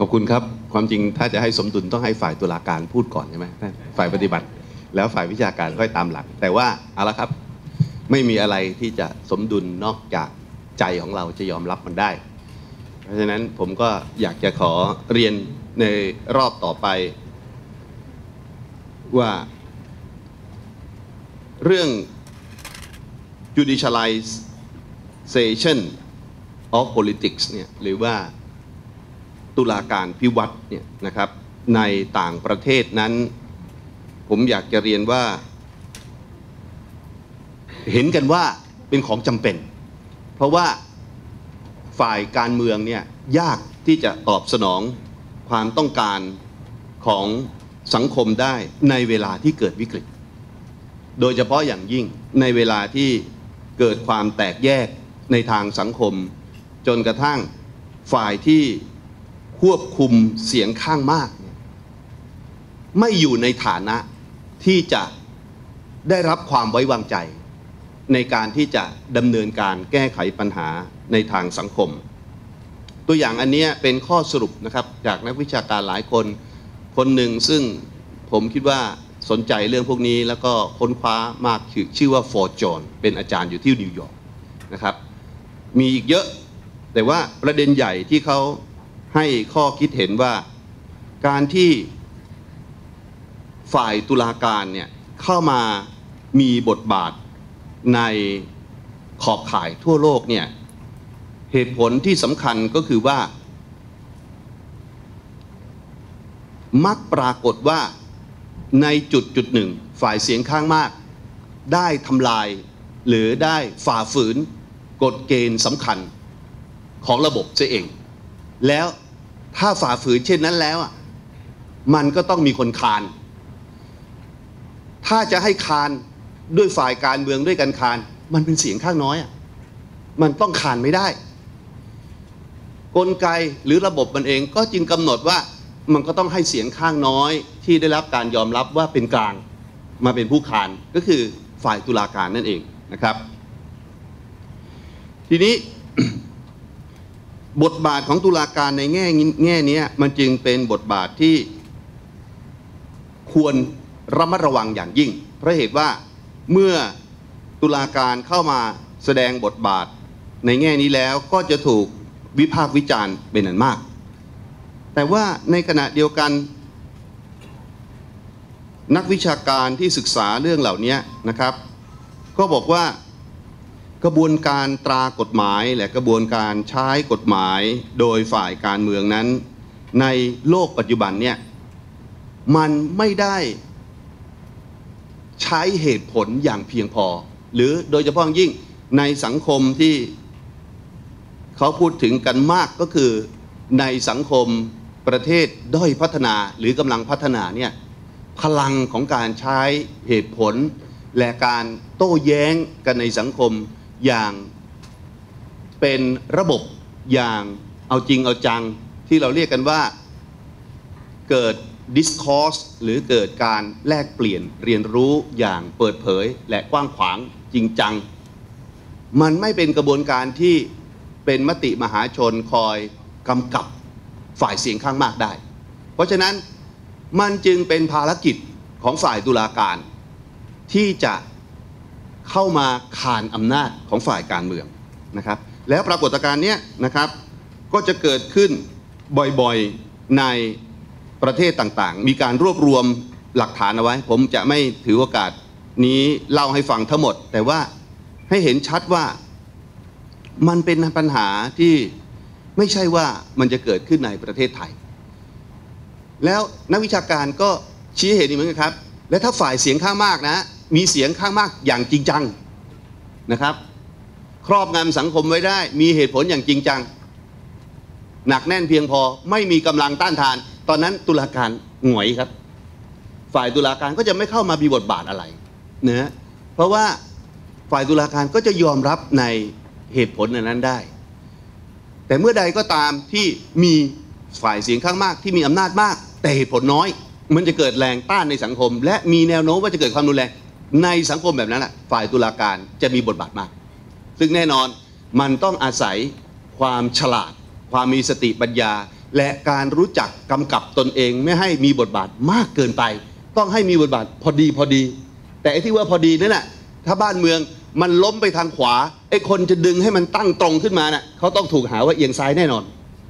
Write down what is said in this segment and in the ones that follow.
อบคุณครับความจริงถ้าจะให้สมดุลต้องให้ฝ่ายตุลาการพูดก่อนใช่ไหมฝ่ายปฏิบัติแล้วฝ่ายวิชาการค่อยตามหลังแต่ว่าเอาละครับไม่มีอะไรที่จะสมดุลนอกจากใจของเราจะยอมรับมันได้เพราะฉะนั้นผมก็อยากจะขอเรียนในรอบต่อไปว่าเรื่อง judicialization of politics เนี่ยหรือว่าตุลาการพิวัตรเนี่ยนะครับในต่างประเทศนั้นผมอยากจะเรียนว่าเห็นกันว่าเป็นของจำเป็นเพราะว่าฝ่ายการเมืองเนี่ยยากที่จะตอบสนองความต้องการของสังคมได้ในเวลาที่เกิดวิกฤตโดยเฉพาะอย่างยิ่งในเวลาที่เกิดความแตกแยกในทางสังคมจนกระทั่งฝ่ายที่ควบคุมเสียงข้างมากไม่อยู่ในฐานะที่จะได้รับความไว้วางใจในการที่จะดำเนินการแก้ไขปัญหาในทางสังคมตัวอย่างอันนี้เป็นข้อสรุปนะครับจากนักวิชาการหลายคนคนหนึ่งซึ่งผมคิดว่าสนใจเรื่องพวกนี้แล้วก็ค้นคว้ามากชื่อว่าฟอร์จอนเป็นอาจารย์อยู่ที่นิวยอร์กนะครับมีอีกเยอะแต่ว่าประเด็นใหญ่ที่เขาให้ข้อคิดเห็นว่าการที่ฝ่ายตุลาการเนี่ยเข้ามามีบทบาทในขอบข่ายทั่วโลกเนี่ยเหตุผลที่สำคัญก็คือว่ามักปรากฏว่าในจุดหนึ่งฝ่ายเสียงข้างมากได้ทำลายหรือได้ฝ่าฝืนกฎเกณฑ์สำคัญของระบบเสียเองแล้วถ้าฝ่าฝืนเช่นนั้นแล้วมันก็ต้องมีคนคานถ้าจะให้คานด้วยฝ่ายการเมืองด้วยกันคานมันเป็นเสียงข้างน้อยมันต้องคานไม่ได้กลไกหรือระบบมันเองก็จึงกำหนดว่ามันก็ต้องให้เสียงข้างน้อยที่ได้รับการยอมรับว่าเป็นกลางมาเป็นผู้คานก็คือฝ่ายตุลาการนั่นเองนะครับทีนี้ บทบาทของตุลาการในแง่นี้มันจึงเป็นบทบาทที่ควรระมัดระวังอย่างยิ่งเพราะเหตุว่าเมื่อตุลาการเข้ามาแสดงบทบาทในแง่นี้แล้วก็จะถูกวิพากษ์วิจารณ์เป็นอันมากแต่ว่าในขณะเดียวกันนักวิชาการที่ศึกษาเรื่องเหล่านี้นะครับก็บอกว่ากระบวนการตรากฎหมายและกระบวนการใช้กฎหมายโดยฝ่ายการเมืองนั้นในโลกปัจจุบันเนี่ยมันไม่ได้ใช้เหตุผลอย่างเพียงพอหรือโดยเฉพาะยิ่งในสังคมที่เขาพูดถึงกันมากก็คือในสังคมประเทศด้อยพัฒนาหรือกำลังพัฒนาเนี่ยพลังของการใช้เหตุผลและการโต้แย้งกันในสังคมอย่างเป็นระบบอย่างเอาจริงเอาจังที่เราเรียกกันว่าเกิด discourse หรือเกิดการแลกเปลี่ยนเรียนรู้อย่างเปิดเผยและกว้างขวางจริงจังมันไม่เป็นกระบวนการที่เป็นมติมหาชนคอยกำกับฝ่ายเสียงข้างมากได้เพราะฉะนั้นมันจึงเป็นภารกิจของฝ่ายตุลาการที่จะเข้ามาคานอำนาจของฝ่ายการเมืองนะครับแล้วปรากฏการณ์นี้นะครับก็จะเกิดขึ้นบ่อยๆในประเทศต่างๆมีการรวบรวมหลักฐานเอาไว้ผมจะไม่ถือโอกาสนี้เล่าให้ฟังทั้งหมดแต่ว่าให้เห็นชัดว่ามันเป็นปัญหาที่ไม่ใช่ว่ามันจะเกิดขึ้นในประเทศไทยแล้วนักวิชาการก็ชี้เห็นเหมือนกันครับและถ้าฝ่ายเสียงข้างมากนะมีเสียงข้างมากอย่างจริงจังนะครับครอบงำสังคมไว้ได้มีเหตุผลอย่างจริงจังหนักแน่นเพียงพอไม่มีกำลังต้านทานตอนนั้นตุลาการหงอยครับฝ่ายตุลาการก็จะไม่เข้ามามีบทบาทอะไรนะเพราะว่าฝ่ายตุลาการก็จะยอมรับในเหตุผลนั้นได้แต่เมื่อใดก็ตามที่มีฝ่ายเสียงข้างมากที่มีอำนาจมากแต่เหตุผลน้อยมันจะเกิดแรงต้านในสังคมและมีแนวโน้มว่าจะเกิดความรุนแรงในสังคมแบบนั้นแหละฝ่ายตุลาการจะมีบทบาทมากซึ่งแน่นอนมันต้องอาศัยความฉลาดความมีสติปัญญาและการรู้จักกำกับตนเองไม่ให้มีบทบาทมากเกินไปต้องให้มีบทบาทพอดีแต่ไอ้ที่ว่าพอดีนั่นแหละถ้าบ้านเมืองมันล้มไปทางขวาไอ้คนจะดึงให้มันตั้งตรงขึ้นมาน่ะเขาต้องถูกหาว่าเอียงซ้ายแน่นอน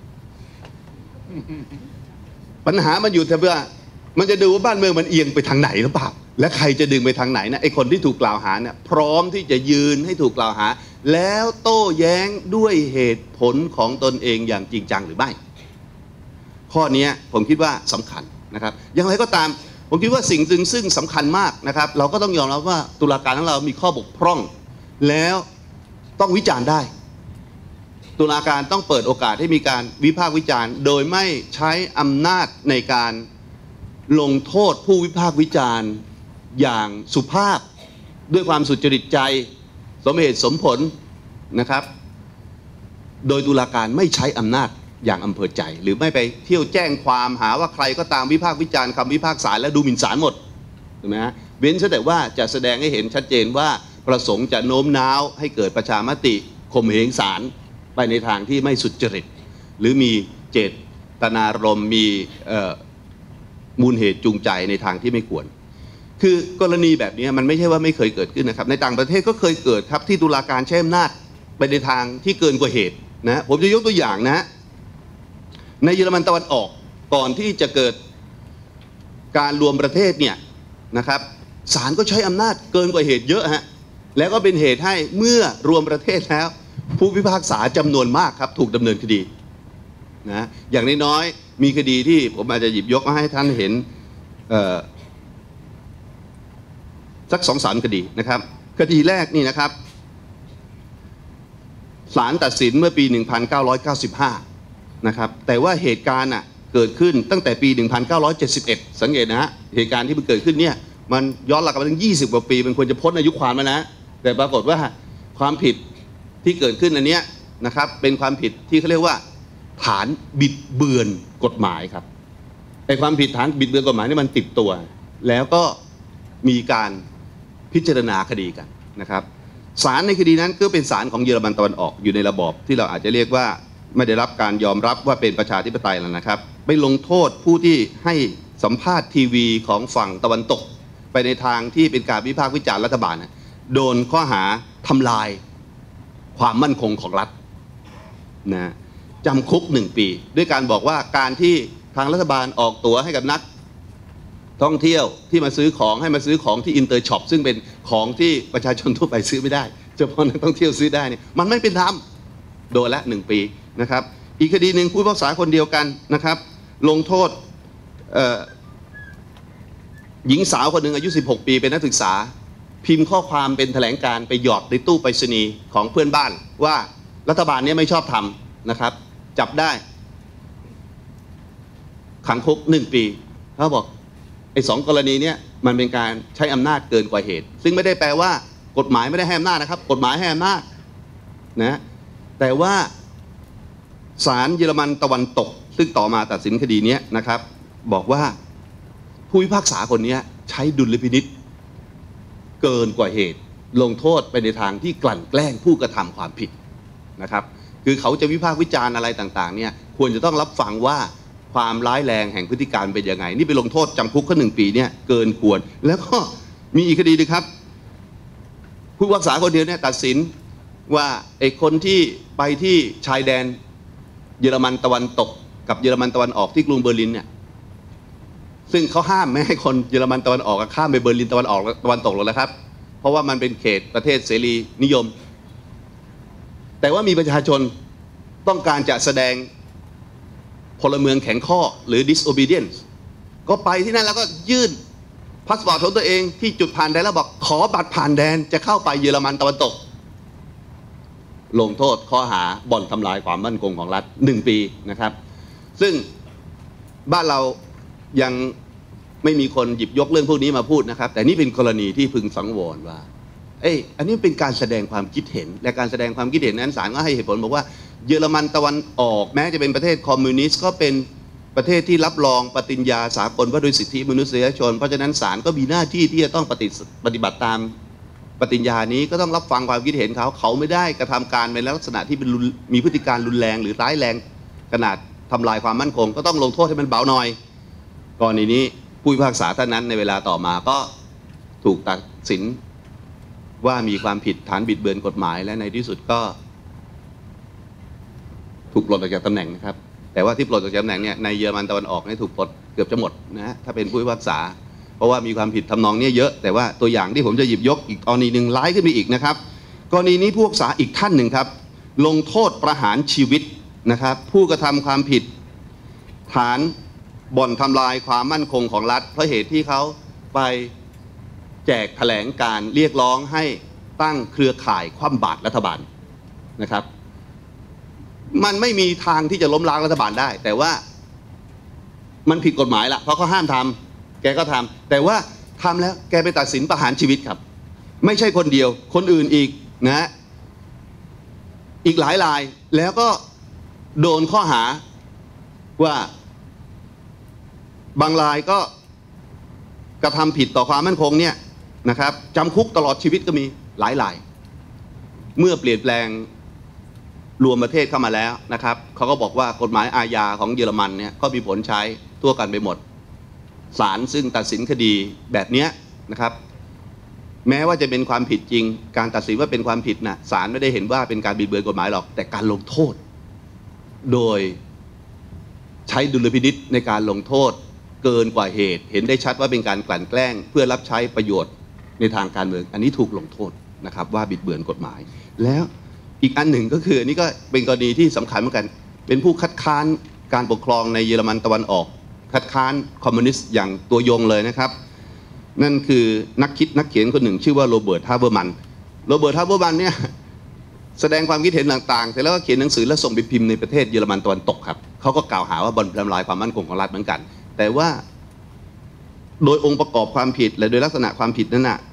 ปัญหามันอยู่ที่ว่ามันจะดูว่าบ้านเมืองมันเอียงไปทางไหนหรือเปล่าและใครจะดึงไปทางไหนนะไอ้คนที่ถูกกล่าวหาเนี่ยพร้อมที่จะยืนให้ถูกกล่าวหาแล้วโต้แย้งด้วยเหตุผลของตนเองอย่างจริงจังหรือไม่ข้อนี้ผมคิดว่าสำคัญนะครับอย่างไรก็ตามผมคิดว่าสิ่งซึ่งสำคัญมากนะครับเราก็ต้องยอมรับว่าตุลาการของเรามีข้อบกพร่องแล้วต้องวิจารณ์ได้ตุลาการต้องเปิดโอกาสให้มีการวิพากษ์วิจารณ์โดยไม่ใช้อำนาจในการลงโทษผู้วิพากษ์วิจารณ์อย่างสุภาพด้วยความสุจริตใจสมเหตุสมผลนะครับโดยตุลาการไม่ใช้อำนาจอย่างอำเภอใจหรือไม่ไปเที่ยวแจ้งความหาว่าใครก็ตามวิพากษ์วิจารณ์คำวิพากษาและดูหมิ่นศาลหมดถูกไหมฮะเว้นแต่ว่าจะแสดงให้เห็นชัดเจนว่าประสงค์จะโน้มน้าวให้เกิดประชามติข่มเหงศาลไปในทางที่ไม่สุจริตหรือมีเจตนารมณ์มีมูลเหตุจูงใจในทางที่ไม่ควรคือกรณีแบบนี้มันไม่ใช่ว่าไม่เคยเกิดขึ้นนะครับในต่างประเทศก็เคยเกิดครับที่ตุลาการใช้อำนาจไปในทางที่เกินกว่าเหตุนะผมจะยกตัวอย่างนะในเยอรมันตะวันออกก่อนที่จะเกิดการรวมประเทศเนี่ยนะครับศาลก็ใช้อำนาจเกินกว่าเหตุเยอะฮะแล้วก็เป็นเหตุให้เมื่อรวมประเทศแล้วผู้พิพากษาจำนวนมากครับถูกดำเนินคดีนะอย่างน้อยๆมีคดีที่ผมอาจจะหยิบยกมาให้ท่านเห็นสัก2-3 คดีนะครับคดีแรกนี่นะครับศาลตัดสินเมื่อปี 1995 นะครับแต่ว่าเหตุการณ์เกิดขึ้นตั้งแต่ปี 1971 สังเกตนะฮะเหตุการณ์ที่มันเกิดขึ้นเนี่ยมันย้อนหลังไปถึง20 กว่าปีมันควรจะพ้นอายุความแล้วนะแต่ปรากฏว่าความผิดที่เกิดขึ้นอันนี้นะครับเป็นความผิดที่เขาเรียกว่าฐานบิดเบือนกฎหมายครับไอ้ความผิดฐานบิดเบือนกฎหมายนี่มันติดตัวแล้วก็มีการพิจารณาคดีกันนะครับศาลในคดีนั้นก็เป็นศาลของเยอรมันตะวันออกอยู่ในระบอบที่เราอาจจะเรียกว่าไม่ได้รับการยอมรับว่าเป็นประชาธิปไตยแล้วนะครับไปลงโทษผู้ที่ให้สัมภาษณ์ทีวีของฝั่งตะวันตกไปในทางที่เป็นการวิพากษ์วิจารณ์รัฐบาลโดนข้อหาทำลายความมั่นคงของรัฐนะจำคุก1 ปีด้วยการบอกว่าการที่ทางรัฐบาลออกตั๋วให้กับนักท่องเที่ยวที่มาซื้อของให้มาซื้อของที่อินเตอร์ช็อปซึ่งเป็นของที่ประชาชนทั่วไปซื้อไม่ได้เฉพาะนักท่องเที่ยวซื้อได้เนี่ยมันไม่เป็นธรรมโดนละ1 ปีนะครับอีกคดีหนึ่งผู้พิพากษาคนเดียวกันนะครับลงโทษหญิงสาวคนหนึ่งอายุ16 ปีเป็นนักศึกษาพิมพ์ข้อความเป็นแถลงการไปหยอดในตู้ไปรษณีย์ของเพื่อนบ้านว่ารัฐบาลนี้ไม่ชอบทำนะครับจับได้ขังคุก1 ปีเขาบอกไอ้2 กรณีเนี้ยมันเป็นการใช้อำนาจเกินกว่าเหตุซึ่งไม่ได้แปลว่ากฎหมายไม่ได้ให้อำนาจนะครับกฎหมายให้อำนาจนะแต่ว่าศาลเยอรมันตะวันตกซึ่งต่อมาตัดสินคดีนี้นะครับบอกว่าผู้พิพากษาคนนี้ใช้ดุลพินิจเกินกว่าเหตุลงโทษไปในทางที่กลั่นแกล้งผู้กระทำความผิดนะครับคือเขาจะวิพากษ์วิจารณ์อะไรต่างๆเนี่ยควรจะต้องรับฟังว่าความร้ายแรงแห่งพฤติการเป็นยังไงนี่ไปลงโทษจำคุกแค่1 ปีเนี่ยเกินควรแล้วก็มีอีกคดีนึงครับผู้พิพากษาคนเดียวเนี่ยตัดสินว่าไอ้คนที่ไปที่ชายแดนเยอรมันตะวันตกกับเยอรมันตะวันออกที่กรุงเบอร์ลินเนี่ยซึ่งเขาห้ามไม่ให้คนเยอรมันตะวันออกข้ามไปเบอร์ลินตะวันออกตะวันตกหรอกนะครับเพราะว่ามันเป็นเขตประเทศเสรีนิยมแต่ว่ามีประชาชนต้องการจะแสดงพลเมืองแข็งข้อหรือ disobedience ก็ไปที่นั่นแล้วก็ยื่นพาสปอร์ตของตัวเองที่จุดผ่านแดนแล้วบอกขอบัตรผ่านแดนจะเข้าไปเยอรมันตะวันตกลงโทษข้อหาบ่อนทำลายความมั่นคงของรัฐ1 ปีนะครับซึ่งบ้านเรายังไม่มีคนหยิบยกเรื่องพวกนี้มาพูดนะครับแต่นี่เป็นกรณีที่พึงสังวรว่าอันนี้เป็นการแสดงความคิดเห็นและการแสดงความคิดเห็นนั้นศาลก็ให้เหตุผลบอกว่าเยอรมันตะวันออกแม้จะเป็นประเทศคอมมิวนิสต์ก็เป็นประเทศที่รับรองปฏิญญาสากลว่าด้วยสิทธิมนุษยชนเพราะฉะนั้นศาลก็มีหน้าที่ที่จะต้องปฏิบัติตามปฏิญญานี้ก็ต้องรับฟังความคิดเห็นเขาไม่ได้กระทำการในลักษณะที่เป็นมีพฤติการรุนแรงหรือร้ายแรงขนาดทำลายความมั่นคงก็ต้องลงโทษให้มันเบาหน่อยกรณีนี้ผู้พิพากษาท่านนั้นในเวลาต่อมาก็ถูกตัดสินว่ามีความผิดฐานบิดเบือนกฎหมายและในที่สุดก็ถูกปลดออกจากตำแหน่งนะครับแต่ว่าที่ปลดออกจากตำแหน่งเนี่ยในเยอรมันตะวันออกเนี่ยถูกปลดเกือบจะหมดนะฮะถ้าเป็นผู้พิพากษาเพราะว่ามีความผิดทำนองนี้เยอะแต่ว่าตัวอย่างที่ผมจะหยิบยกอีกกรณีหนึ่งร้ายขึ้นไปอีกนะครับกรณีนี้ผู้พิพากษาอีกท่านหนึ่งครับลงโทษประหารชีวิตนะครับผู้กระทำความผิดฐานบ่อนทำลายความมั่นคงของรัฐเพราะเหตุที่เขาไปแจกแถลงการเรียกร้องให้ตั้งเครือข่ายคว่ำบาตรรัฐบาลนะครับมันไม่มีทางที่จะล้มล้างรัฐบาลได้แต่ว่ามันผิดกฎหมายละเพราะเขาห้ามทำแกก็ทำแต่ว่าทำแล้วแกไปตัดสินประหารชีวิตครับไม่ใช่คนเดียวคนอื่นอีกนะอีกหลายรายแล้วก็โดนข้อหาว่าบางรายก็กระทำผิดต่อความมั่นคงเนี่ยนะครับจำคุกตลอดชีวิตก็มีหลายรายเมื่อเปลี่ยนแปลงรวมประเทศเข้ามาแล้วนะครับเขาก็บอกว่ากฎหมายอาญาของเยอรมันเนี่ยก็มีผลใช้ทั่วกันไปหมดศาลซึ่งตัดสินคดีแบบนี้นะครับแม้ว่าจะเป็นความผิดจริงการตัดสินว่าเป็นความผิดนะศาลไม่ได้เห็นว่าเป็นการบิดเบือนกฎหมายหรอกแต่การลงโทษโดยใช้ดุลพินิจในการลงโทษเกินกว่าเหตุเห็นได้ชัดว่าเป็นการกลั่นแกล้งเพื่อรับใช้ประโยชน์ในทางการเมืองอันนี้ถูกลงโทษนะครับว่าบิดเบือนกฎหมายแล้วอีกอันหนึ่งก็คืออันนี้ก็เป็นกรณีที่สำคัญเหมือนกันเป็นผู้คัดค้านการปกครองในเยอรมันตะวันออกคัดค้านคอมมิวนิสต์อย่างตัวยงเลยนะครับนั่นคือนักคิดนักเขียนคนหนึ่งชื่อว่าโรเบิร์ต ฮาเบอร์มันเนี่ยแสดงความคิดเห็นต่างๆเสร็จแล้วก็เขียนหนังสือแล้วส่งไปพิมพ์ในประเทศเยอรมันตะวันตกครับเขาก็กล่าวหาว่าบ่อนทำลายความมั่นคงของรัฐเหมือนกันแต่ว่าโดยองค์ประกอบความผิดและโดยลักษณะความผิดนั้นน่ะ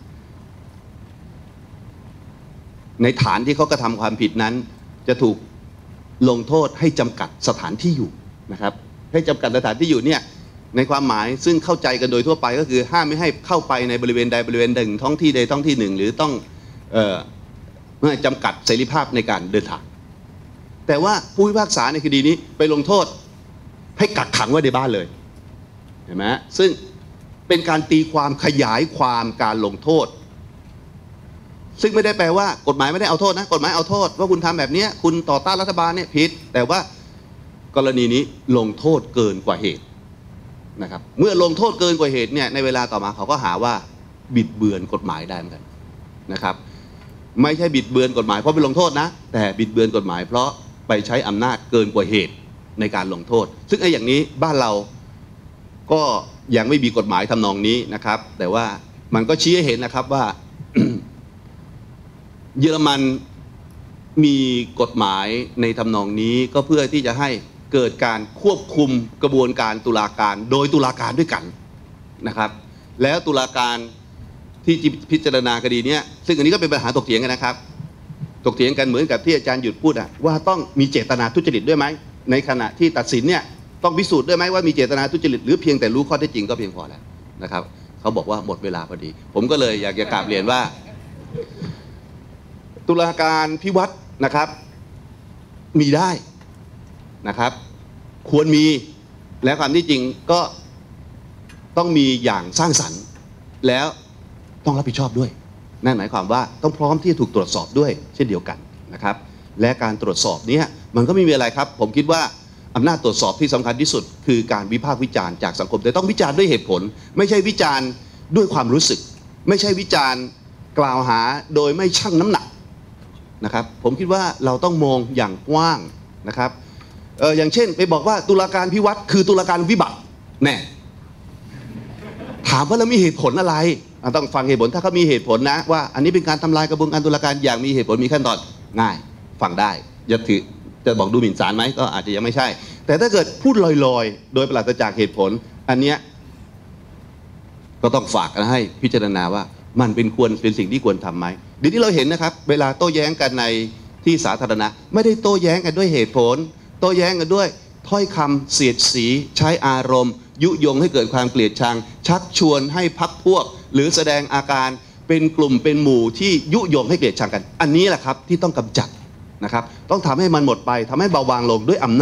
ในฐานที่เขากระทำความผิดนั้นจะถูกลงโทษให้จำกัดสถานที่อยู่นะครับให้จำกัดสถานที่อยู่เนี่ยในความหมายซึ่งเข้าใจกันโดยทั่วไปก็คือห้ามไม่ให้เข้าไปในบริเวณใดบริเวณหนึ่งท้องที่ใดท้องที่หนึ่งหรือต้องจำกัดเสรีภาพในการเดินทางแต่ว่าผู้พิพากษาในคดีนี้ไปลงโทษให้กักขังไว้ในบ้านเลยเห็นไหมซึ่งเป็นการตีความขยายความการลงโทษซึ่งไม่ได้แปลว่ากฎหมายไม่ได้เอาโทษนะกฎหมายเอาโทษว่าคุณทำแบบนี้คุณต่อต้านรัฐบาลเนี่ยผิดแต่ว่ากรณีนี้ลงโทษเกินกว่าเหตุนะครับเมื่อลงโทษเกินกว่าเหตุเนี่ยในเวลาต่อมาเขาก็หาว่าบิดเบือนกฎหมายได้เหมือนกันนะครับไม่ใช่บิดเบือนกฎหมายเพราะไปลงโทษนะแต่บิดเบือนกฎหมายเพราะไปใช้อำนาจเกินกว่าเหตุในการลงโทษซึ่งไอ้อย่างนี้บ้านเราก็ยังไม่มีกฎหมายทำนองนี้นะครับแต่ว่ามันก็ชี้ให้เห็นนะครับว่า เยอรมันมีกฎหมายในทำนองนี้ก็เพื่อที่จะให้เกิดการควบคุมกระบวนการตุลาการโดยตุลาการด้วยกันนะครับแล้วตุลาการที่พิจารณาคดีนี้ซึ่งอันนี้ก็เป็นปัญหาถกเถียงกันนะครับถกเถียงกันเหมือนกับที่อาจารย์หยุดพูดว่าต้องมีเจตนาทุจริตด้วยไหมในขณะที่ตัดสินเนี่ยต้องพิสูจน์ด้วยไหมว่ามีเจตนาทุจริตหรือเพียงแต่รู้ข้อเท็จจริงก็เพียงพอแล้วนะครับเขาบอกว่าหมดเวลาพอดีผมก็เลยอยากจะกราบเรียนว่าตุลาการพิวัตรนะครับมีได้นะครับควรมีและความที่จริงก็ต้องมีอย่างสร้างสรรค์แล้วต้องรับผิดชอบด้วยนั่นหมายความว่าต้องพร้อมที่จะถูกตรวจสอบด้วยเช่นเดียวกันนะครับและการตรวจสอบนี้มันก็ไม่มีอะไรครับผมคิดว่าอำนาจตรวจสอบที่สำคัญที่สุดคือการวิพากษ์วิจารณ์จากสังคมแต่ต้องวิจารณ์ด้วยเหตุผลไม่ใช่วิจารณ์ด้วยความรู้สึกไม่ใช่วิจารณ์กล่าวหาโดยไม่ชั่งน้ำหนักนะครับผมคิดว่าเราต้องมองอย่างกว้างนะครับอย่างเช่นไปบอกว่าตุลาการพิวัตรคือตุลาการวิบัติแน่ถามว่าแล้วมีเหตุผลอะไรต้องฟังเหตุผลถ้าเขามีเหตุผลนะว่าอันนี้เป็นการทำลายกระบวนการตุลาการอย่างมีเหตุผลมีขั้นตอนง่ายฟังได้จะบอกดูหมิ่นศาลไหมก็อาจจะยังไม่ใช่แต่ถ้าเกิดพูดลอยๆโดยปราศจากเหตุผลอันเนี้ยก็ต้องฝากกันให้พิจารณาว่ามันเป็นสิ่งที่ควรทำไหมเดี๋ยวนี้เราเห็นนะครับเวลาโต้แย้งกันในที่สาธารณะไม่ได้โต้แย้งกันด้วยเหตุผลโต้แย้งกันด้วยถ้อยคำเสียดสีใช้อารมณ์ยุยงให้เกิดความเกลียดชังชักชวนให้พรรคพวกหรือแสดงอาการเป็นกลุ่มเป็นหมู่ที่ยุยงให้เกลียดชังกันอันนี้แหละครับที่ต้องกำจัดนะครับต้องทำให้มันหมดไปทำให้เบาบางลงด้วยอำนาจ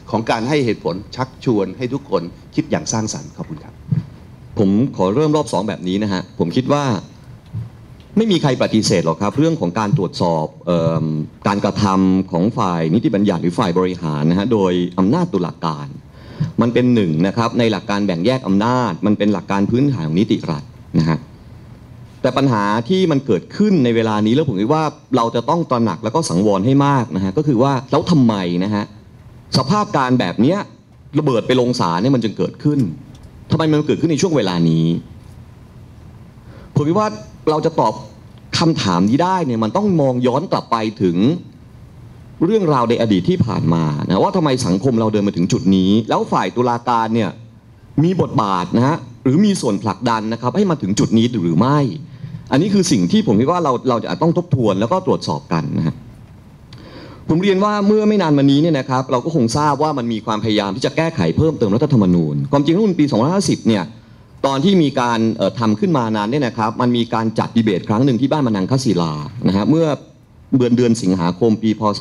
ของการให้เหตุผลชักชวนให้ทุกคนคิดอย่างสร้างสรรค์ขอบคุณครับผมขอเริ่มรอบ2แบบนี้นะฮะผมคิดว่าไม่มีใครปฏิเสธหรอกครับเรื่องของการตรวจสอบการกระทำของฝ่ายนิติบัญญัติหรือฝ่ายบริหารนะฮะโดยอำนาจตุลาการมันเป็นหนึ่งนะครับในหลักการแบ่งแยกอำนาจมันเป็นหลักการพื้นฐานของนิติรัฐนะฮะแต่ปัญหาที่มันเกิดขึ้นในเวลานี้แล้วผมคิดว่าเราจะต้องตระหนักแล้วก็สังวรให้มากนะฮะก็คือว่าแล้วทำไมนะฮะสภาพการแบบนี้ระเบิดไปลงศาลเนี่ยมันจึงเกิดขึ้นทำไมมันเกิดขึ้นในช่วงเวลานี้ผมคิดว่าเราจะตอบคำถามนี้ได้เนี่ยมันต้องมองย้อนกลับไปถึงเรื่องราวในอดีตที่ผ่านมานะว่าทำไมสังคมเราเดินมาถึงจุดนี้แล้วฝ่ายตุลาการเนี่ยมีบทบาทนะฮะหรือมีส่วนผลักดันนะครับให้มาถึงจุดนี้หรือไม่อันนี้คือสิ่งที่ผมคิดว่าเราจะต้องทบทวนแล้วก็ตรวจสอบกันนะฮะผมเรียนว่าเมื่อไม่นานมานี้เนี่ยนะครับเราก็คงทราบว่ามันมีความพยายามที่จะแก้ไขเพิ่มเติมรัฐธรรมนูญความจริงรัฐธรรมนูญปี2550เนี่ยตอนที่มีการทำขึ้นมานานเนี่ยนะครับมันมีการจัดดีเบตครั้งหนึ่งที่บ้านมะนังคศิลานะฮะเมื่อเดือนสิงหาคมปีพศ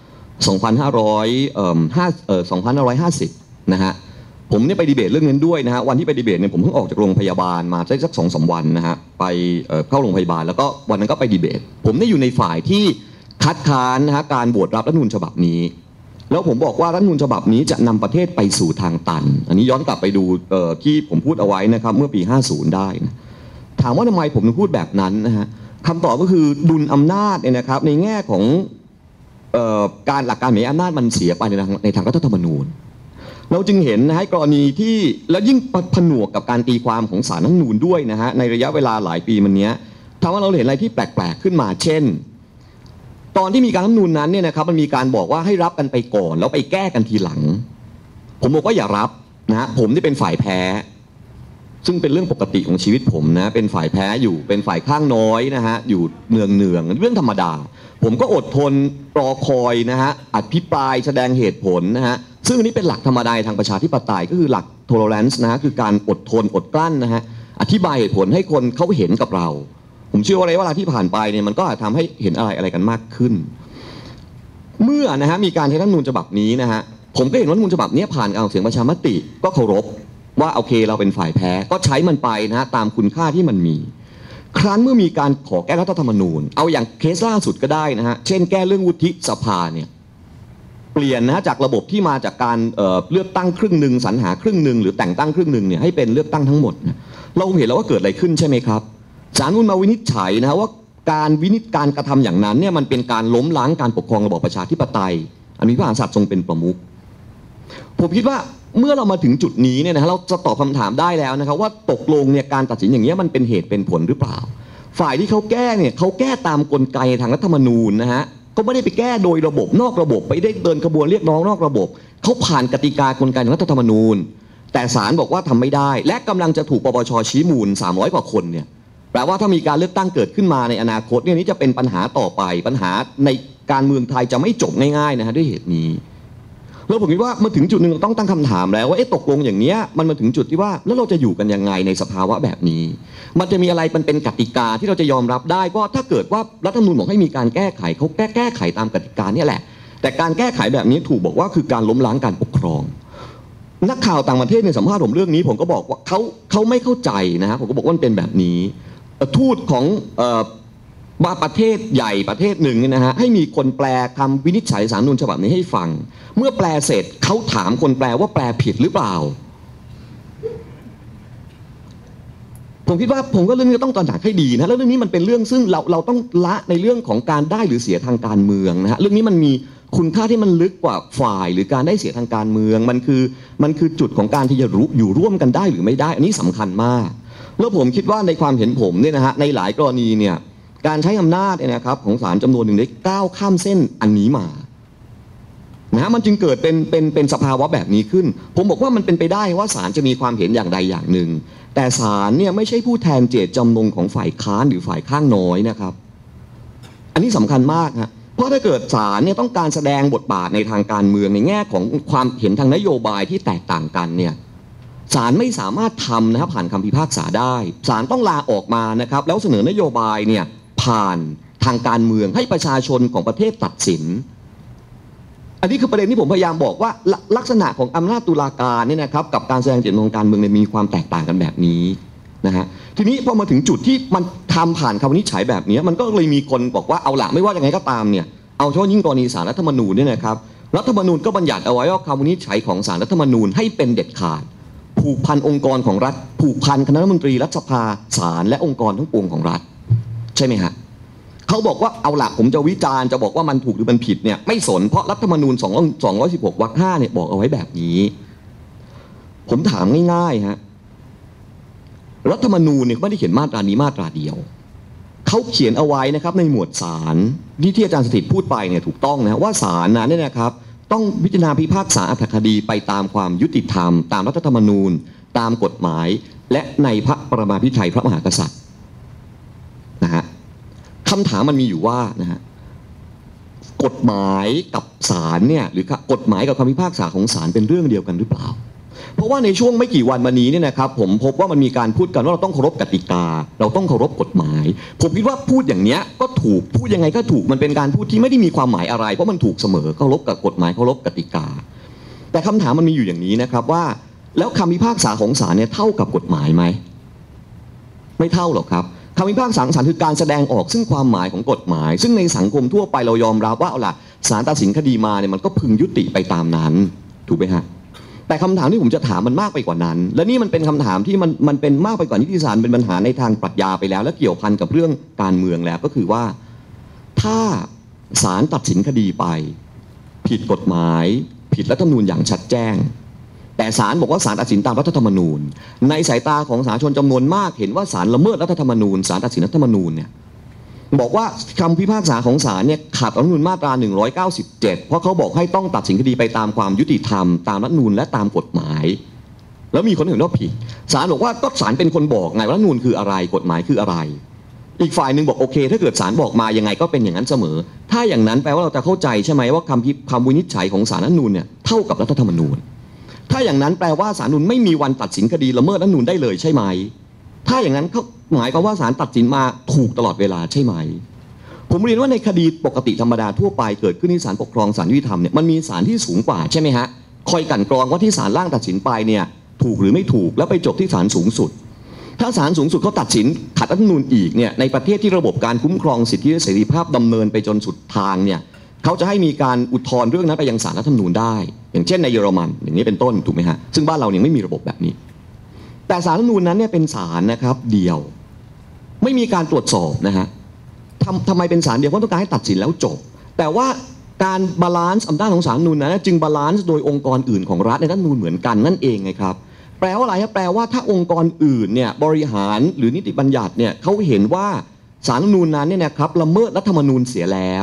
2550นะฮะผมเนี่ยไปดีเบตเรื่องนั้นด้วยนะฮะวันที่ไปดีเบตเนี่ยผมเพิ่งออกจากโรงพยาบาลมาได้สัก2-3 วันนะฮะไปเข้าโรงพยาบาลแล้วก็วันนั้นก็ไปดีเบตผมได้อยู่ในฝ่ายที่คัดค้านนะฮะการโหวตรับรัฐธรรมนูญฉบับนี้แล้วผมบอกว่ารัฐธรรมนูญฉบับนี้จะนำประเทศไปสู่ทางตันอันนี้ย้อนกลับไปดูที่ผมพูดเอาไว้นะครับเมื่อปี50ได้นะถามว่าทำไมผมถึงพูดแบบนั้นนะฮะคำตอบก็คือดุลอำนาจเนี่ยนะครับในแง่ของการหลักการแบ่งอำนาจมันเสียไปในทางรัฐธรรมนูญเราจึงเห็นนะฮะกรณีที่แล้วยิ่งผนวกกับการตีความของศาลรัฐธรรมนูญด้วยนะฮะในระยะเวลาหลายปีมันเนี้ยทำให้เราเห็นอะไรที่แปลกๆขึ้นมาเช่นตอนที่มีการรัฐธรรมนูญนั้นเนี่ยนะครับมันมีการบอกว่าให้รับกันไปก่อนแล้วไปแก้กันทีหลังผมบอกว่าอย่ารับนะฮะผมที่เป็นฝ่ายแพ้ซึ่งเป็นเรื่องปกติของชีวิตผมนะเป็นฝ่ายแพ้อยู่เป็นฝ่ายข้างน้อยนะฮะอยู่เนืองเรื่องธรรมดาผมก็อดทนรอคอยนะฮะอภิปรายแสดงเหตุผลนะฮะซึ่งอันนี้เป็นหลักธรรมดาทางประชาธิปไตยก็คือหลัก tolerance นะฮะคือการอดทนอดกลั้นนะฮะอธิบายเหตุผลให้คนเขาเห็นกับเราผมเชื่อว่าระยะเวลาที่ผ่านไปเนี่ยมันก็อาจทำให้เห็นอะไรกันมากขึ้นเมื่อนะฮะมีการใช้รัฐธรรมนูญฉบับนี้นะฮะผมก็เห็นว่ารัฐธรรมนูญฉบับนี้ผ่านการออกเสียงประชามติก็เคารพว่าโอเคเราเป็นฝ่ายแพ้ก็ใช้มันไปนะฮะตามคุณค่าที่มันมีครั้นเมื่อมีการขอแก้รัฐธรรมนูญเอาอย่างเคสล่าสุดก็ได้นะฮะเช่นแก้เรื่องวุฒิสภาเนี่ยเปลี่ยนนะฮะจากระบบที่มาจากการเลือกตั้งครึ่งหนึ่งสรรหาครึ่งหนึ่งหรือแต่งตั้งครึ่งหนึ่งเนี่ยให้เป็นเลือกตั้งทั้งหมดเราเห็นแล้วว่าเกิดอะไรขึ้นใช่ไหมครับศาลรัฐธรรมนูญมาวินิจฉัยนะว่าการกระทำอย่างนั้นเนี่ยมันเป็นการล้มล้างการปกครองระบอบประชาธิปไตยอันมีพระมหากษัตริย์ทรงเป็นประมุขผมคิดว่าเมื่อเรามาถึงจุดนี้เนี่ยนะเราจะตอบคำถามได้แล้วนะครับว่าตกลงเนี่ยการตัดสินอย่างนี้มันเป็นเหตุเป็นผลหรือเปล่าฝ่ายที่เขาแก้เนี่ยเขาแก้ตามกลไกทางรัฐธรรมนูญนะฮะก็ไม่ได้ไปแก้โดยระบบนอกระบบไปได้เดินขบวนเรียกร้องนอกระบบเขาผ่านกติกากลไกของรัฐธรรมนูญแต่ศาลบอกว่าทำไม่ได้และกำลังจะถูกปปช.ชี้มูล300 กว่าคนเนี่ยแปลว่าถ้ามีการเลือกตั้งเกิดขึ้นมาในอนาคตเนี่ยนี้จะเป็นปัญหาต่อไปปัญหาในการเมืองไทยจะไม่จบง่ายๆนะฮะด้วยเหตุนี้แล้วผมคิดว่ามาถึงจุดหนึ่งเราต้องตั้งคำถามแล้วว่าตกลงอย่างเนี้ยมันมาถึงจุดที่ว่าแล้วเราจะอยู่กันยังไงในสภาวะแบบนี้มันจะมีอะไรเป็นกติกาที่เราจะยอมรับได้ก็ถ้าเกิดว่ารัฐธรรมนูญบอกให้มีการแก้ไขเขาแก้ไขตามกติกาเนี่ยแหละแต่การแก้ไขแบบนี้ถูกบอกว่าคือการล้มล้างการปกครองนักข่าวต่างประเทศในสัมภาษณ์ผมเรื่องนี้ผมก็บอกว่าเขาไม่เข้าใจนะฮะผมก็บอกว่ามันเป็นแบบนี้ทูตของประเทศใหญ่ประเทศหนึ่งนะฮะให้มีคนแปลคำวินิจฉัยศาลรัฐธรรมนูญฉบับนี้ให้ฟังเมื่อแปลเสร็จเขาถามคนแปลว่าแปลผิดหรือเปล่าผมคิดว่าผมก็เรื่องนี้ต้องตระหนักให้ดีนะแล้วเรื่องนี้มันเป็นเรื่องซึ่งเราต้องละในเรื่องของการได้หรือเสียทางการเมืองนะฮะเรื่องนี้มันมีคุณค่าที่มันลึกกว่าฝ่ายหรือการได้เสียทางการเมืองมันคือจุดของการที่จะอยู่ร่วมกันได้หรือไม่ได้อันนี้สำคัญมากแล้วผมคิดว่าในความเห็นผมเนี่ยนะฮะในหลายกรณีเนี่ยการใช้อำนาจเนี่ยนะครับของศาลจำนวนหนึ่งได้ก้าวข้ามเส้นอันนี้มานะมันจึงเกิดเป็นสภาวะแบบนี้ขึ้นผมบอกว่ามันเป็นไปได้ว่าศาลจะมีความเห็นอย่างใดอย่างหนึ่งแต่ศาลเนี่ยไม่ใช่ผู้แทนเจตจำนงของฝ่ายค้านหรือฝ่ายข้างน้อยนะครับอันนี้สำคัญมากฮะเพราะถ้าเกิดศาลเนี่ยต้องการแสดงบทบาทในทางการเมืองในแง่ของความเห็นทางนโยบายที่แตกต่างกันเนี่ยศาลไม่สามารถทำนะครับผ่านคำพิพากษาได้ศาลต้องลาออกมานะครับแล้วเสนอนโยบายเนี่ยผ่านทางการเมืองให้ประชาชนของประเทศตัดสินอันนี้คือประเด็นที่ผมพยายามบอกว่าลักษณะของอำนาจตุลาการเนี่ยนะครับกับการแสดงเจตจำนงการเมืองเนี่ยมีความแตกต่างกันแบบนี้นะฮะทีนี้พอมาถึงจุดที่มันทำผ่านคำวินิจฉัยแบบนี้มันก็เลยมีคนบอกว่าเอาละไม่ว่ายังไงก็ตามเนี่ยเอาเฉพาะยิ่งกรณีศาลรัฐธรรมนูญเนี่ยนะครับรัฐธรรมนูญก็บัญญัติเอาไว้ว่าคำวินิจฉัยของศาลรัฐธรรมนูญให้เป็นเด็ดขาดผูกพันองค์กรของรัฐผูกพันคณะรัฐมนตรีรัฐสภาศาลและองค์กรทั้งปวงของรัฐใช่ไหมฮะเขาบอกว่าเอาละผมจะวิจารณ์จะบอกว่ามันถูกหรือมันผิดเนี่ยไม่สนเพราะรัฐธรรมนูญ216 วรรค 5เนี่ยบอกเอาไว้แบบนี้ผมถามง่ายๆฮะรัฐธรรมนูญเนี่ยไม่ได้เขียนมาตรานี้มาตราเดียวเขาเขียนเอาไว้นะครับในหมวดศาลที่อาจารย์สถิตพูดไปเนี่ยถูกต้องนะว่าศาลนั้นเนี่ยนะครับต้องพิจารณาพิพากษาอรรถคดีไปตามความยุติธรรมตามรัฐธรรมนูญตามกฎหมายและในพระปรมาภิไธยพระมหากษัตริย์นะฮะคำถามมันมีอยู่ว่านะฮะกฎหมายกับศาลเนี่ยหรือกฎหมายกับคำพิพากษาของศาลเป็นเรื่องเดียวกันหรือเปล่าเพราะว่าในช่วงไม่กี่วันมานี้เนี่ยนะครับผมพบว่ามันมีการพูดกันว่าเราต้องเคารพกติกาเราต้องเคารพกฎหมายผมคิดว่าพูดอย่างเนี้ยก็ถูกพูดยังไงก็ถูกมันเป็นการพูดที่ไม่ได้มีความหมายอะไรเพราะมันถูกเสมอเคารพกับกฎหมายเคารพกติกาแต่คำถามมันมีอยู่อย่างนี้นะครับว่าแล้วคำพิพากษาของศาลเนี่ยเท่ากับกฎหมายไหมไม่เท่าหรอกครับคำพิพากษาของศาลคือการแสดงออกซึ่งความหมายของกฎหมายซึ่งในสังคมทั่วไปเรายอมรับว่าเอาล่ะศาลตัดสินคดีมาเนี่ยมันก็พึงยุติไปตามนั้นถูกไหมฮะแต่คำถามที่ผมจะถามมันมากไปกว่านั้นและนี่มันเป็นคำถามที่มันเป็นมากไปกว่านิติศาสตร์เป็นปัญหาในทางปรัชญาไปแล้วและเกี่ยวพันกับเรื่องการเมืองแล้วก็คือว่าถ้าศาลตัดสินคดีไปผิดกฎหมายผิดรัฐธรรมนูญอย่างชัดแจ้งแต่ศาลบอกว่าศาลตัดสินตามรัฐธรรมนูญในสายตาของสาธารณชนจำนวนมากเห็นว่าศาลละเมิดรัฐธรรมนูญศาลตัดสินรัฐธรรมนูญเนี่ยบอกว่าคำพิพากษาของศาลเนี่ยขัดรัฐธรรมนูญมาตรา197เพราะเขาบอกให้ต้องตัดสินคดีไปตามความยุติธรรมตามรัฐธรรมนูญและตามกฎหมายแล้วมีคนเห็นว่าผิดศาลบอกว่าก็ศาลเป็นคนบอกไงว่ารัฐธรรมนูญคืออะไรกฎหมายคืออะไรอีกฝ่ายหนึ่งบอกโอเคถ้าเกิดศาลบอกมายังไงก็เป็นอย่างนั้นเสมอถ้าอย่างนั้นแปลว่าเราจะเข้าใจใช่ไหมว่าคำวินิจฉัยของศาลรัฐธรรมนูญเนี่ยเท่ากับรัฐธรรมนูญถ้าอย่างนั้นแปลว่าศาลรัฐธรรมนูญไม่มีวันตัดสินคดีละเมิดรัฐธรรมนูญได้เลยใช่ไหมถ้าอย่างนั้นเขาหมายความว่าศาลตัดสินมาถูกตลอดเวลาใช่ไหมผมเรียนว่าในคดีปกติธรรมดาทั่วไปเกิดขึ้นที่ศาลปกครองศาลยุติธรรมเนี่ยมันมีศาลที่สูงกว่าใช่ไหมฮะคอยกั่นกรองว่าที่ศาลล่างตัดสินไปเนี่ยถูกหรือไม่ถูกแล้วไปจบที่ศาลสูงสุดถ้าศาลสูงสุดเขาตัดสินขัดรัฐธรรมนูญอีกเนี่ยในประเทศที่ระบบการคุ้มครองสิทธิและเสรีภาพดำเนินไปจนสุดทางเนี่ยเขาจะให้มีการอุทธรณ์เรื่องนั้นไปยังศาลรัฐธรรมนูญได้อย่างเช่นในเยอรมันอย่างนี้เป็นต้นถูกไหมฮะซึ่งบ้านเราเนี่ยไม่มีระบบแบบนี้แต่ศาลรัฐธรรมนูญนั้นเนี่ยเป็นศาลนะครับเดียวไม่มีการตรวจสอบนะฮะทำไมเป็นศาลเดียวเพราะต้องการให้ตัดสินแล้วจบแต่ว่าการบาลานซ์อำนาจของศาลรัฐธรรมนูญนั้นจึงบาลานซ์โดยองค์กรอื่นของรัฐในรัฐธรรมนูญเหมือนกันนั่นเองไงครับแปลว่าอะไรครับแปลว่าถ้าองค์กรอื่นเนี่ยบริหารหรือนิติบัญญัติเนี่ยเขาเห็นว่าศาลรัฐธรรมนูญนั้นเนี่ยนะครับละเมิดรัฐธรรมนูญเสียแล้ว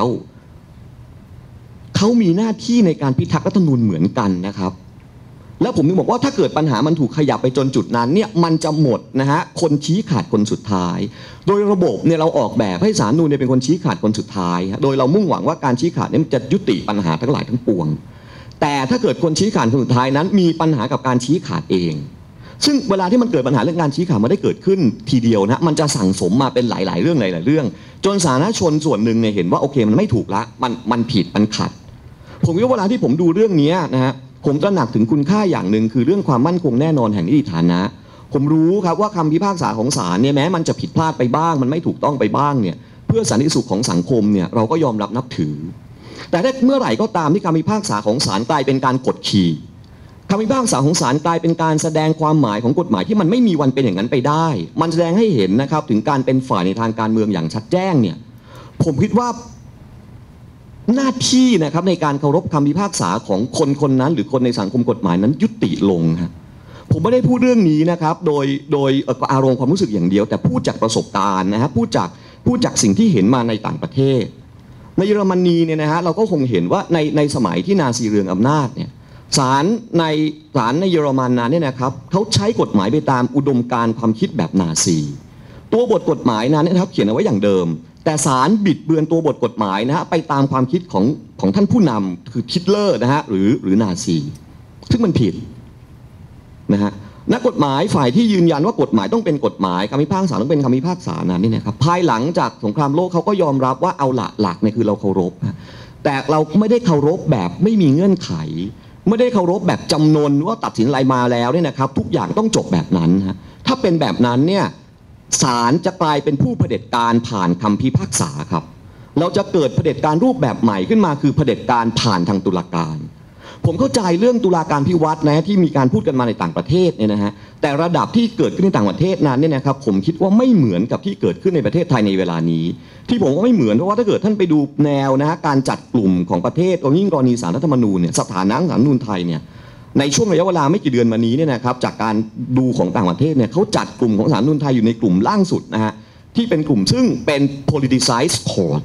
เขามีหน้าที่ในการพิทักษ์รัฐธรรมนูญเหมือนกันนะครับแล้วผมถึงบอกว่าถ้าเกิดปัญหามันถูกขยับไปจนจุดนั้นเนี่ยมันจะหมดนะฮะคนชี้ขาดคนสุดท้ายโดยระบบเนี่ยเราออกแบบให้ศาลรัฐธรรมนูญเนี่ยเป็นคนชี้ขาดคนสุดท้ายโดยเรามุ่งหวังว่าการชี้ขาดเนี่ยจะยุติปัญหาทั้งหลายทั้งปวงแต่ถ้าเกิดคนชี้ขาดคนสุดท้ายนั้นมีปัญหากับการชี้ขาดเองซึ่งเวลาที่มันเกิดปัญหาเรื่องการชี้ขาดมันได้เกิดขึ้นทีเดียวนะมันจะสั่งสมมาเป็นหลายๆเรื่องหลายๆเรื่องจนสาธารณชนส่วนหนึ่งเนี่ยเห็นว่าโอเคมันไม่ถูกละมันผิดมันขัดผมคิดว่าเวลาที่ผมดูเรื่องนี้นะฮะผมตระหนักถึงคุณค่าอย่างหนึ่งคือเรื่องความมั่นคงแน่นอนแห่งนิติฐานะผมรู้ครับว่าคำพิพากษาของศาลเนี่ยแม้มันจะผิดพลาดไปบ้างมันไม่ถูกต้องไปบ้างเนี่ยเพื่อสันติสุขของสังคมเนี่ยเราก็ยอมรับนับถือแต่ถ้าเมื่อไหร่ก็ตามที่คำพิพากษาของศาลกลายเป็นการกดขี่คำพิพากษาของศาลกลายเป็นการแสดงความหมายของกฎหมายที่มันไม่มีวันเป็นอย่างนั้นไปได้มันแสดงให้เห็นนะครับถึงการเป็นฝ่ายในทางการเมืองอย่างชัดแจ้งเนี่ยผมคิดว่าหน้าที่นะครับในการเคารพคำพิพากษาของคนนั้นหรือคนในสังคมกฎหมายนั้นยุติลงครับผมไม่ได้พูดเรื่องนี้นะครับโดยอารมณ์ความรู้สึกอย่างเดียวแต่พูดจากประสบการณ์นะครับพูดจากสิ่งที่เห็นมาในต่างประเทศในเยอรมนีเนี่ยนะฮะเราก็คงเห็นว่าในสมัยที่นาซีเรืองอำนาจเนี่ยศาลในเยอรมันนั้นเนี่ยนะครับเขาใช้กฎหมายไปตามอุดมการณ์ความคิดแบบนาซีตัวบทกฎหมายนั้นนะครับเขียนเอาไว้อย่างเดิมแต่ศาลบิดเบือนตัวบทกฎหมายนะฮะไปตามความคิดของท่านผู้นำคือฮิตเลอร์นะฮะหรือนาซีซึ่งมันผิดนะฮะนักกฎหมายฝ่ายที่ยืนยันว่ากฎหมายต้องเป็นกฎหมายคำพิพากษาต้องเป็นคำพิพากษานั้นนี่นะครับภายหลังจากสงครามโลกเขาก็ยอมรับว่าเอาหลักเนี่ยคือเราเคารพนะแแต่เราไม่ได้เคารพแบบไม่มีเงื่อนไขไม่ได้เคารพแบบจำนนว่าตัดสินอะไรมาแล้วเนี่ยนะครับทุกอย่างต้องจบแบบนั้นฮะถ้าเป็นแบบนั้นเนี่ยศาลจะกลายเป็นผู้เผด็จการผ่านคำพิพากษาครับเราจะเกิดเผด็จการรูปแบบใหม่ขึ้นมาคือเผด็จการผ่านทางตุลาการผมเข้าใจเรื่องตุลาการพิวัตรนะที่มีการพูดกันมาในต่างประเทศเนี่ยนะฮะแต่ระดับที่เกิดขึ้นในต่างประเทศนั้นเนี่ยนะครับผมคิดว่าไม่เหมือนกับที่เกิดขึ้นในประเทศไทยในเวลานี้ที่ผมว่าไม่เหมือนเพราะว่าถ้าเกิดท่านไปดูแนวนะฮะการจัดกลุ่มของประเทศยิ่งกรณีศาลรัฐธรรมนูญเนี่ยสถานะศาลรัฐธรรมนูญไทยเนี่ยในช่วงระยะเวลาไม่กี่เดือนมานี้เนี่ยนะครับจากการดูของต่างประเทศเนี่ยเขาจัดกลุ่มของศาลรัฐธรรมนูญไทยอยู่ในกลุ่มล่างสุดนะฮะที่เป็นกลุ่มซึ่งเป็น politicized court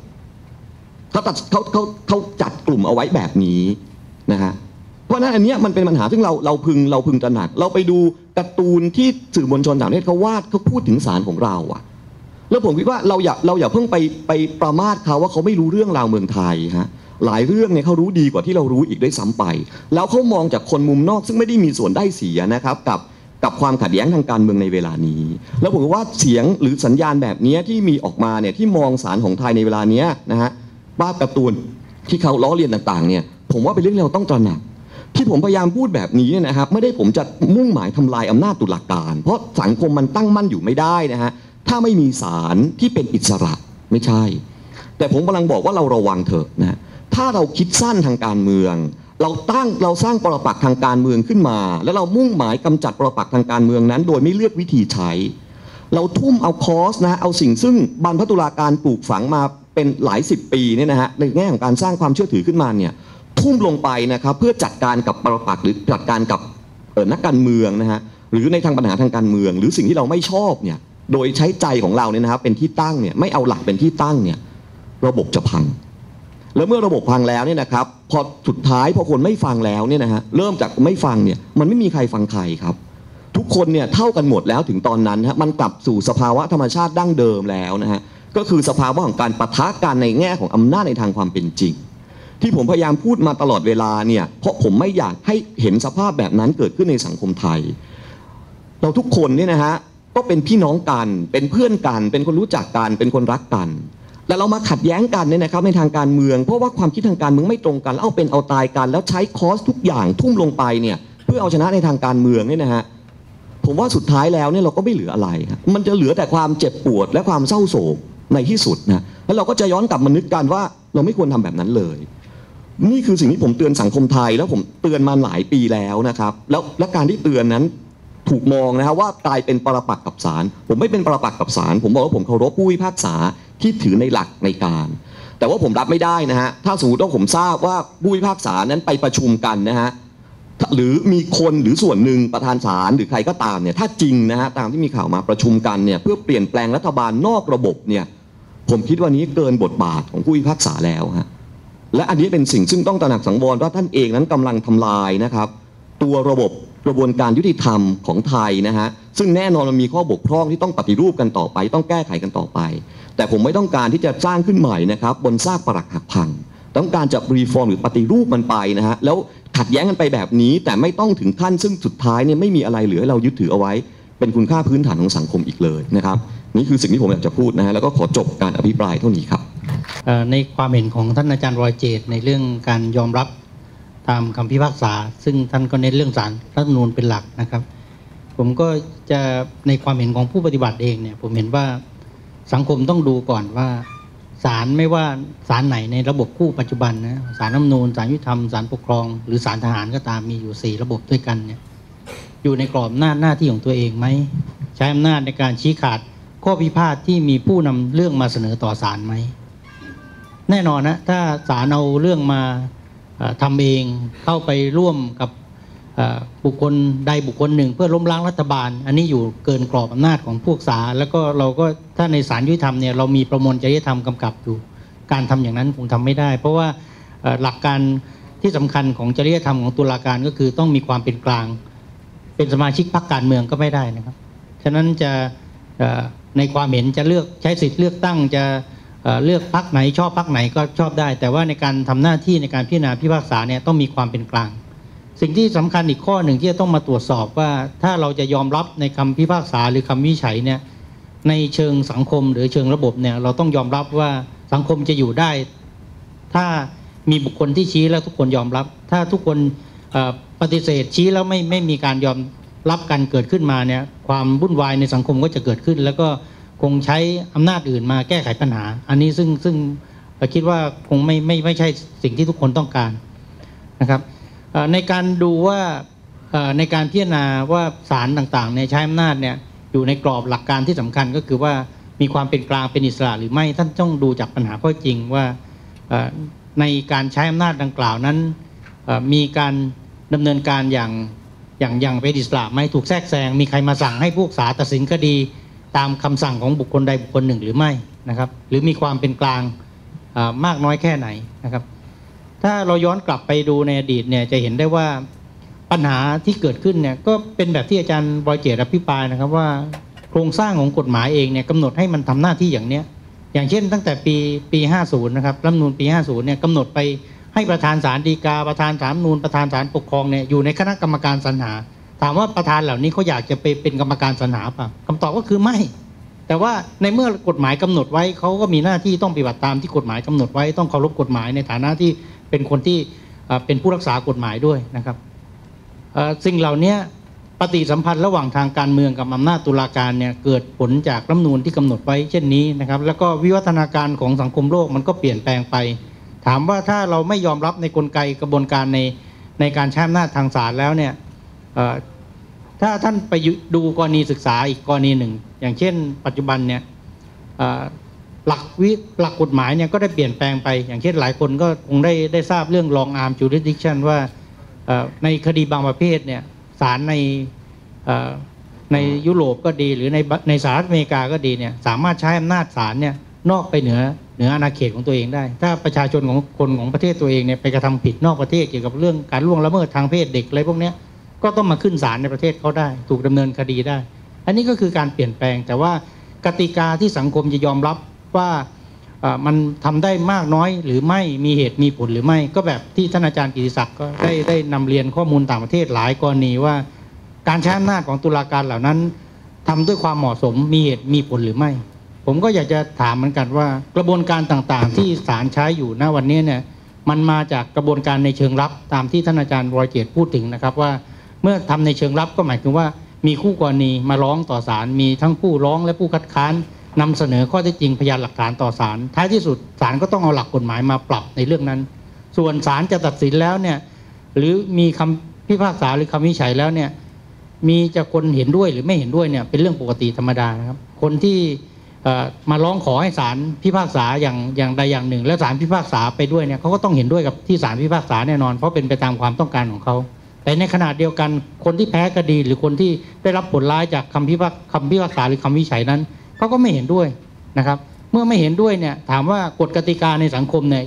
เขาจัดกลุ่มเอาไว้แบบนี้นะฮะเพราะนั้นอันนี้มันเป็นปัญหาซึ่งเราพึงตระหนักเราไปดูการ์ตูนที่สื่อมวลชนต่างประเทศเขาวาดเขาพูดถึงศาลของเราอะแล้วผมคิดว่าเราอย่าเพิ่งไปประมาทเขาว่าเขาไม่รู้เรื่องราวเมืองไทยฮะหลายเรื่องเนี่ยเขารู้ดีกว่าที่เรารู้อีกด้วยซ้ำไปแล้วเขามองจากคนมุมนอกซึ่งไม่ได้มีส่วนได้เสียนะครับกับความขัดแย้งทางการเมืองในเวลานี้แล้วผมว่าเสียงหรือสัญญาณแบบนี้ที่มีออกมาเนี่ยที่มองศาลของไทยในเวลานี้นะฮะภาพการ์ตูนที่เขาล้อเลียนต่างๆเนี่ยผมว่าเป็นเรื่องที่เราต้องตระหนักที่ผมพยายามพูดแบบนี้เนี่ยนะครับไม่ได้ผมจะมุ่งหมายทำลายอำนาจตุลาการเพราะสังคมมันตั้งมั่นอยู่ไม่ได้นะฮะถ้าไม่มีศาลที่เป็นอิสระไม่ใช่แต่ผมกำลังบอกว่าเราระวังเถอะนะถ้าเราคิดสั้นทางการเมืองเราสร้างปรปักษ์ทางการเมืองขึ้นมาแล้วเรามุ่งหมายกำจัดปรปักษ์ทางการเมืองนั้นโดยไม่เลือกวิธีใช้เราทุ่มเอาคอสนะเอาสิ่งซึ่งบรรพตุลาการปลูกฝังมาเป็นหลายสิบปีเนี่ยนะฮะในแง่ของการสร้างความเชื่อถือขึ้นมาเนี่ยทุ่มลงไปนะครับเพื่อจัดการกับปรปักษ์หรือจัดการกับนักการเมืองนะฮะหรือในทางปัญหาทางการเมืองหรือสิ่งที่เราไม่ชอบเนี่ยโดยใช้ใจของเราเนี่ยนะครับเป็นที่ตั้งเนี่ยไม่เอาหลักเป็นที่ตั้งเนี่ยระบบจะพังแล้วเมื่อระบบพังแล้วเนี่ยนะครับพอสุดท้ายพอคนไม่ฟังแล้วเนี่ยนะฮะเริ่มจากไม่ฟังเนี่ยมันไม่มีใครฟังใครครับทุกคนเนี่ยเท่ากันหมดแล้วถึงตอนนั้นฮะมันกลับสู่สภาวะธรรมชาติดั้งเดิมแล้วนะฮะก็คือสภาวะของการปะทะกันในแง่ของอำนาจในทางความเป็นจริงที่ผมพยายามพูดมาตลอดเวลาเนี่ยเพราะผมไม่อยากให้เห็นสภาพแบบนั้นเกิดขึ้นในสังคมไทยเราทุกคนเนี่ยนะฮะก็เป็นพี่น้องกันเป็นเพื่อนกันเป็นคนรู้จักกันเป็นคนรักกันแต่เรามาขัดแย้งกันเนี่ยนะครับในทางการเมืองเพราะว่าความคิดทางการเมืองไม่ตรงกันแล้วเอาเป็นเอาตายกันแล้วใช้คอสทุกอย่างทุ่มลงไปเนี่ยเพื่อเอาชนะในทางการเมืองเนี่ยนะฮะผมว่าสุดท้ายแล้วเนี่ยเราก็ไม่เหลืออะไรมันจะเหลือแต่ความเจ็บปวดและความเศร้าโศกในที่สุดนะแล้วเราก็จะย้อนกลับมานึกกันว่าเราไม่ควรทำแบบนั้นเลยนี่คือสิ่งที่ผมเตือนสังคมไทยแล้วผมเตือนมาหลายปีแล้วนะครับแล้วการที่เตือนนั้นถูกมองนะครับว่ากลายเป็นปรปักษ์กับศาลผมไม่เป็นปรปักษ์กับศาลผมบอกว่าผมเคารพผู้พิพากษาที่ถือในหลักในการแต่ว่าผมรับไม่ได้นะฮะถ้าสมมติว่าผมทราบว่าผู้พิพากษานั้นไปประชุมกันนะฮะหรือมีคนหรือส่วนหนึ่งประธานศาลหรือใครก็ตามเนี่ยถ้าจริงนะฮะตามที่มีข่าวมาประชุมกันเนี่ยเพื่อเปลี่ยนแปลงรัฐบาลนอกระบบเนี่ยผมคิดว่านี้เกินบทบาทของผู้พิพากษาแล้วฮะและอันนี้เป็นสิ่งซึ่งต้องตระหนักสังวรว่าท่านเองนั้นกำลังทำลายนะครับตัวระบบกระบวนการยุติธรรมของไทยนะฮะซึ่งแน่นอนมันมีข้อบกพร่องที่ต้องปฏิรูปกันต่อไปต้องแก้ไขกันต่อไปแต่ผมไม่ต้องการที่จะสร้างขึ้นใหม่นะครับบนซากปรักหักพังต้องการจะรีฟอร์มหรือปฏิรูปมันไปนะฮะแล้วขัดแย้งกันไปแบบนี้แต่ไม่ต้องถึงขั้นซึ่งสุดท้ายเนี่ยไม่มีอะไรเหลือให้เรายึดถือเอาไว้เป็นคุณค่าพื้นฐานของสังคมอีกเลยนะครับนี่คือสิ่งที่ผมอยากจะพูดนะฮะแล้วก็ขอจบการอภิปรายเท่านี้ครับในความเห็นของท่านอาจารย์รอยเจตในเรื่องการยอมรับตามคำพิพากษาซึ่งท่านก็เน้นเรื่องศาลรัฐธรรมนูญเป็นหลักนะครับผมก็จะในความเห็นของผู้ปฏิบัติเองเนี่ยผมเห็นว่าสังคมต้องดูก่อนว่าศาลไม่ว่าศาลไหนในระบบคู่ปัจจุบันนะศาลรัฐธรรมนูญศาลยุติธรรมศาลปกครองหรือศาลทหารก็ตามมีอยู่4ระบบด้วยกันเนี่ยอยู่ในกรอบหน้าที่ของตัวเองไหมใช้อำนาจในการชี้ขาดข้อพิพาทที่มีผู้นำเรื่องมาเสนอต่อศาลไหมแน่นอนนะถ้าศาลเอาเรื่องมาทำเองเข้าไปร่วมกับบุคคลใดบุคคลหนึ่งเพื่อล้มล้างรัฐบาลอันนี้อยู่เกินกรอบอำนาจของพวกศาลแล้วก็เราก็ถ้าในศาลยุติธรรมเนี่ยเรามีประมวลจริยธรรมกำกับอยู่การทำอย่างนั้นคงทำไม่ได้เพราะว่าหลักการที่สำคัญของจริยธรรมของตุลาการก็คือต้องมีความเป็นกลางเป็นสมาชิกพรรคการเมืองก็ไม่ได้นะครับฉะนั้นจะในความเห็นจะเลือกใช้สิทธิ์เลือกตั้งจะเลือกพรรคไหนชอบพรรคไหนก็ชอบได้แต่ว่าในการทำหน้าที่ในการพิจารณาพิพากษาเนี่ยต้องมีความเป็นกลางสิ่งที่สำคัญอีกข้อหนึ่งที่จะต้องมาตรวจสอบว่าถ้าเราจะยอมรับในคำพิพากษาหรือคำวินิจฉัยเนี่ยในเชิงสังคมหรือเชิงระบบเนี่ยเราต้องยอมรับว่าสังคมจะอยู่ได้ถ้ามีบุคคลที่ชี้แล้วทุกคนยอมรับถ้าทุกคนปฏิเสธชี้แล้วไม่มีการยอมรับกันเกิดขึ้นมาเนี่ยความวุ่นวายในสังคมก็จะเกิดขึ้นแล้วก็คงใช้อำนาจอื่นมาแก้ไขปัญหาอันนี้ซึ่งคิดว่าคงไม่ใช่สิ่งที่ทุกคนต้องการนะครับในการดูว่าในการพิจารณาว่าศาลต่างๆเนี่ยใช้อำนาจเนี่ยอยู่ในกรอบหลักการที่สำคัญก็คือว่ามีความเป็นกลางเป็นอิสระหรือไม่ท่านต้องดูจากปัญหาข้อจริงว่าในการใช้อำนาจดังกล่าวนั้นมีการดำเนินการอย่างเป็นอิสระไหมถูกแทรกแซงมีใครมาสั่งให้ผู้พิพากษาตัดสินคดีตามคำสั่งของบุคคลใดบุคคลหนึ่งหรือไม่นะครับหรือมีความเป็นกลางมากน้อยแค่ไหนนะครับถ้าเราย้อนกลับไปดูในอดีตเนี่ยจะเห็นได้ว่าปัญหาที่เกิดขึ้นเนี่ยก็เป็นแบบที่อาจารย์บอยเจตอภิปรายนะครับว่าโครงสร้างของกฎหมายเองเนี่ยกำหนดให้มันทำหน้าที่อย่างเนี้ยอย่างเช่นตั้งแต่ปี 50 นะครับรัฐธรรมนูญปี 50 เนี่ยกำหนดไปให้ประธานศาลฎีกาประธานศาลรัฐธรรมนูญประธานศาลปกครองเนี่ยอยู่ในคณะกรรมการสรรหาถามว่าประธานเหล่านี้เขาอยากจะไปเป็นกรรมการสรรหาป่ะคำตอบก็คือไม่แต่ว่าในเมื่อกฎหมายกำหนดไว้เขาก็มีหน้าที่ต้องปฏิบัติตามที่กฎหมายกำหนดไว้ต้องเคารพกฎหมายในฐานะที่เป็นคนที่เป็นผู้รักษากฎหมายด้วยนะครับสิ่งเหล่านี้ปฏิสัมพันธ์ระหว่างทางการเมืองกับอำนาจตุลาการเนี่ยเกิดผลจากรัฐธรรมนูญที่กำหนดไว้เช่นนี้นะครับแล้วก็วิวัฒนาการของสังคมโลกมันก็เปลี่ยนแปลงไปถามว่าถ้าเราไม่ยอมรับในกลไกกระบวนการในการใช้อำนาจทางศาลแล้วเนี่ยถ้าท่านไปดูกรณีศึกษาอีกกรณีหนึ่งอย่างเช่นปัจจุบันเนี่ยหลักกฎหมายเนี่ยก็ได้เปลี่ยนแปลงไปอย่างเช่นหลายคนก็คงได้ทราบเรื่อง long arm jurisdiction ว่าในคดีบางประเภทเนี่ยศาลในยุโรปก็ดีหรือในสหรัฐอเมริกาก็ดีเนี่ยสามารถใช้อำนาจศาลเนี่ยนอกไปเหนืออาณาเขตของตัวเองได้ถ้าประชาชนของคนของประเทศตัวเองเนี่ยไปกระทำผิดนอกประเทศเกี่ยวกับเรื่องการล่วงละเมิดทางเพศเด็กอะไรพวกนี้ก็ต้องมาขึ้นศาลในประเทศเขาได้ถูกดำเนินคดีได้อันนี้ก็คือการเปลี่ยนแปลงแต่ว่ากติกาที่สังคมจะยอมรับว่ามันทำได้มากน้อยหรือไม่มีเหตุมีผลหรือไม่ก็แบบที่ท่านอาจารย์กิติศักดิ์ก็ได้นำเรียนข้อมูลต่างประเทศหลายกรณีว่าการใช้อำนาจของตุลาการเหล่านั้นทำด้วยความเหมาะสมมีเหตุมีผลหรือไม่ผมก็อยากจะถามเหมือนกันว่ากระบวนการต่างๆที่ศาลใช้อยู่ณวันนี้เนี่ยมันมาจากกระบวนการในเชิงลับตามที่ท่านอาจารย์รอยเจตพูดถึงนะครับว่าเมื่อทำในเชิงลับก็หมายถึงว่ามีคู่กรณีมาร้องต่อศาลมีทั้งผู้ร้องและผู้คัดค้านนำเสนอข้อเท็จจริงพยานหลักฐานต่อศาลท้ายที่สุดศาลก็ต้องเอาหลักกฎหมายมาปรับในเรื่องนั้นส่วนศาลจะตัดสินแล้วเนี่ยหรือมีคำพิพากษาหรือคำวินิจฉัยแล้วเนี่ยมีจะคนเห็นด้วยหรือไม่เห็นด้วยเนี่ยเป็นเรื่องปกติธรรมดานะครับคนที่มาร้องขอให้ศาลพิพากษาอย่างใดอย่างหนึ่งแล้วศาลพิพากษาไปด้วยเนี่ยเขาก็ต้องเห็นด้วยกับที่ศาลพิพากษาแน่นอนเพราะเป็นไปตามความต้องการของเขาแต่ในขณะเดียวกันคนที่แพ้คดีหรือคนที่ได้รับผลร้ายจากคำพิพากษาหรือคำวินิจฉัยนั้นเขาก็ไม่เห็นด้วยนะครับเมื่อไม่เห็นด้วยเนี่ยถามว่ากฎกติกาในสังคมเนี่ย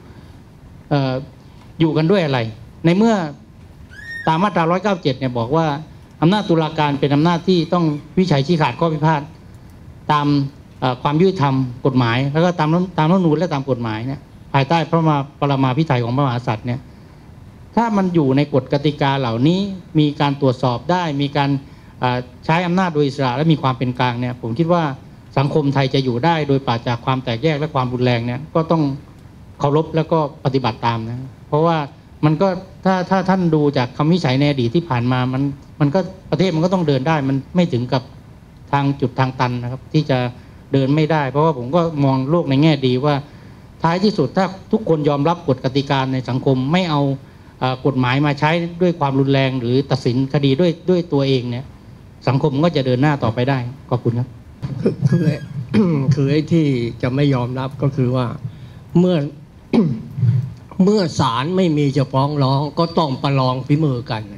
อยู่กันด้วยอะไรในเมื่อตามมาตรา 197 เนี่ยบอกว่าอำนาจตุลาการเป็นอำนาจที่ต้องวินิจฉัยชี้ขาดข้อพิพาทตามความยุติธรรมกฎหมายแล้วก็ตามรัฐธรรมนูญและตามกฎหมายเนี่ยภายใต้พระปรมาภิไธยของพระมหากษัตริย์เนี่ยถ้ามันอยู่ในกฎกติกาเหล่านี้มีการตรวจสอบได้มีการใช้อำนาจโดยอิสระและมีความเป็นกลางเนี่ยผมคิดว่าสังคมไทยจะอยู่ได้โดยปราศจากความแตกแยกและความรุนแรงเนี่ยก็ต้องเคารพแล้วก็ปฏิบัติตามนะเพราะว่ามันก็ถ้าท่านดูจากคำวินิจฉัยในอดีตที่ผ่านมามันก็ประเทศมันก็ต้องเดินได้มันไม่ถึงกับทางจุดทางตันนะครับที่จะเดินไม่ได้เพราะว่าผมก็มองโลกในแง่ดีว่าท้ายที่สุดถ้าทุกคนยอมรับกฎกติกาในสังคมไม่เอากฎหมายมาใช้ด้วยความรุนแรงหรือตัดสินคดีด้วยตัวเองเนี่ยสังคมก็จะเดินหน้าต่อไปได้ขอบคุณครับคือไอ้ที่จะไม่ยอมรับก็คือว่าเมื่อศาลไม่มีจะฟ้องร้องก็ต้องประลองฝีมือกัน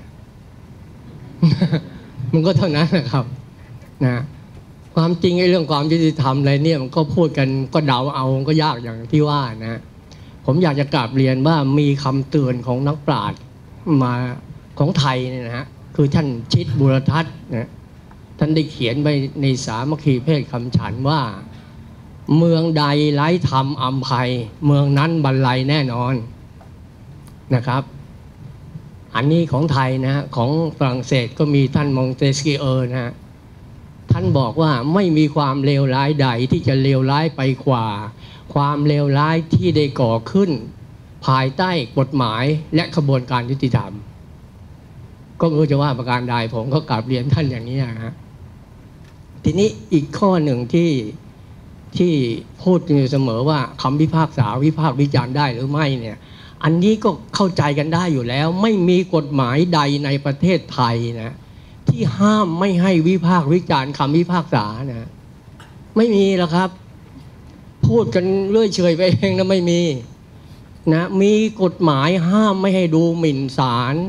มันก็เท่านั้นนะครับนะความจริงไอ้เรื่องความยุติธรรมอะไรเนี่ยมันก็พูดกันก็เดาเอาก็ยากอย่างที่ว่านะผมอยากจะกราบเรียนว่ามีคำเตือนของนักปราชญ์มาของไทยเนี่ยนะฮะคือท่านชิดบุรทัศน์นะท่านได้เขียนไปในสามัคคีเพศคำฉันว่าเมืองใดไร้ธรรมอำไพเมืองนั้นบรรลัยแน่นอนนะครับอันนี้ของไทยนะของฝรั่งเศสก็มีท่านมองเตสกีเออร์นะฮะท่านบอกว่าไม่มีความเลวร้ายใดที่จะเลวร้ายไปกว่าความเลวร้ายที่ได้ก่อขึ้นภายใต้กฎหมายและกระบวนการยุติธรรมก็ไม่รู้จะว่าประการใดผมก็กราบเรียนท่านอย่างนี้นะฮะทีนี้อีกข้อหนึ่งที่พูดอยู่เสมอว่าคำพิพากษาวิพากษ์วิจารณ์ได้หรือไม่เนี่ยอันนี้ก็เข้าใจกันได้อยู่แล้วไม่มีกฎหมายใดในประเทศไทยนะที่ห้ามไม่ให้วิพากษ์วิจารณ์คำพิพากษานะไม่มีหรอกครับพูดกันเรื่อยเฉยไปเองนะไม่มีนะมีกฎหมายห้ามไม่ให้ดูหมิ่นศาล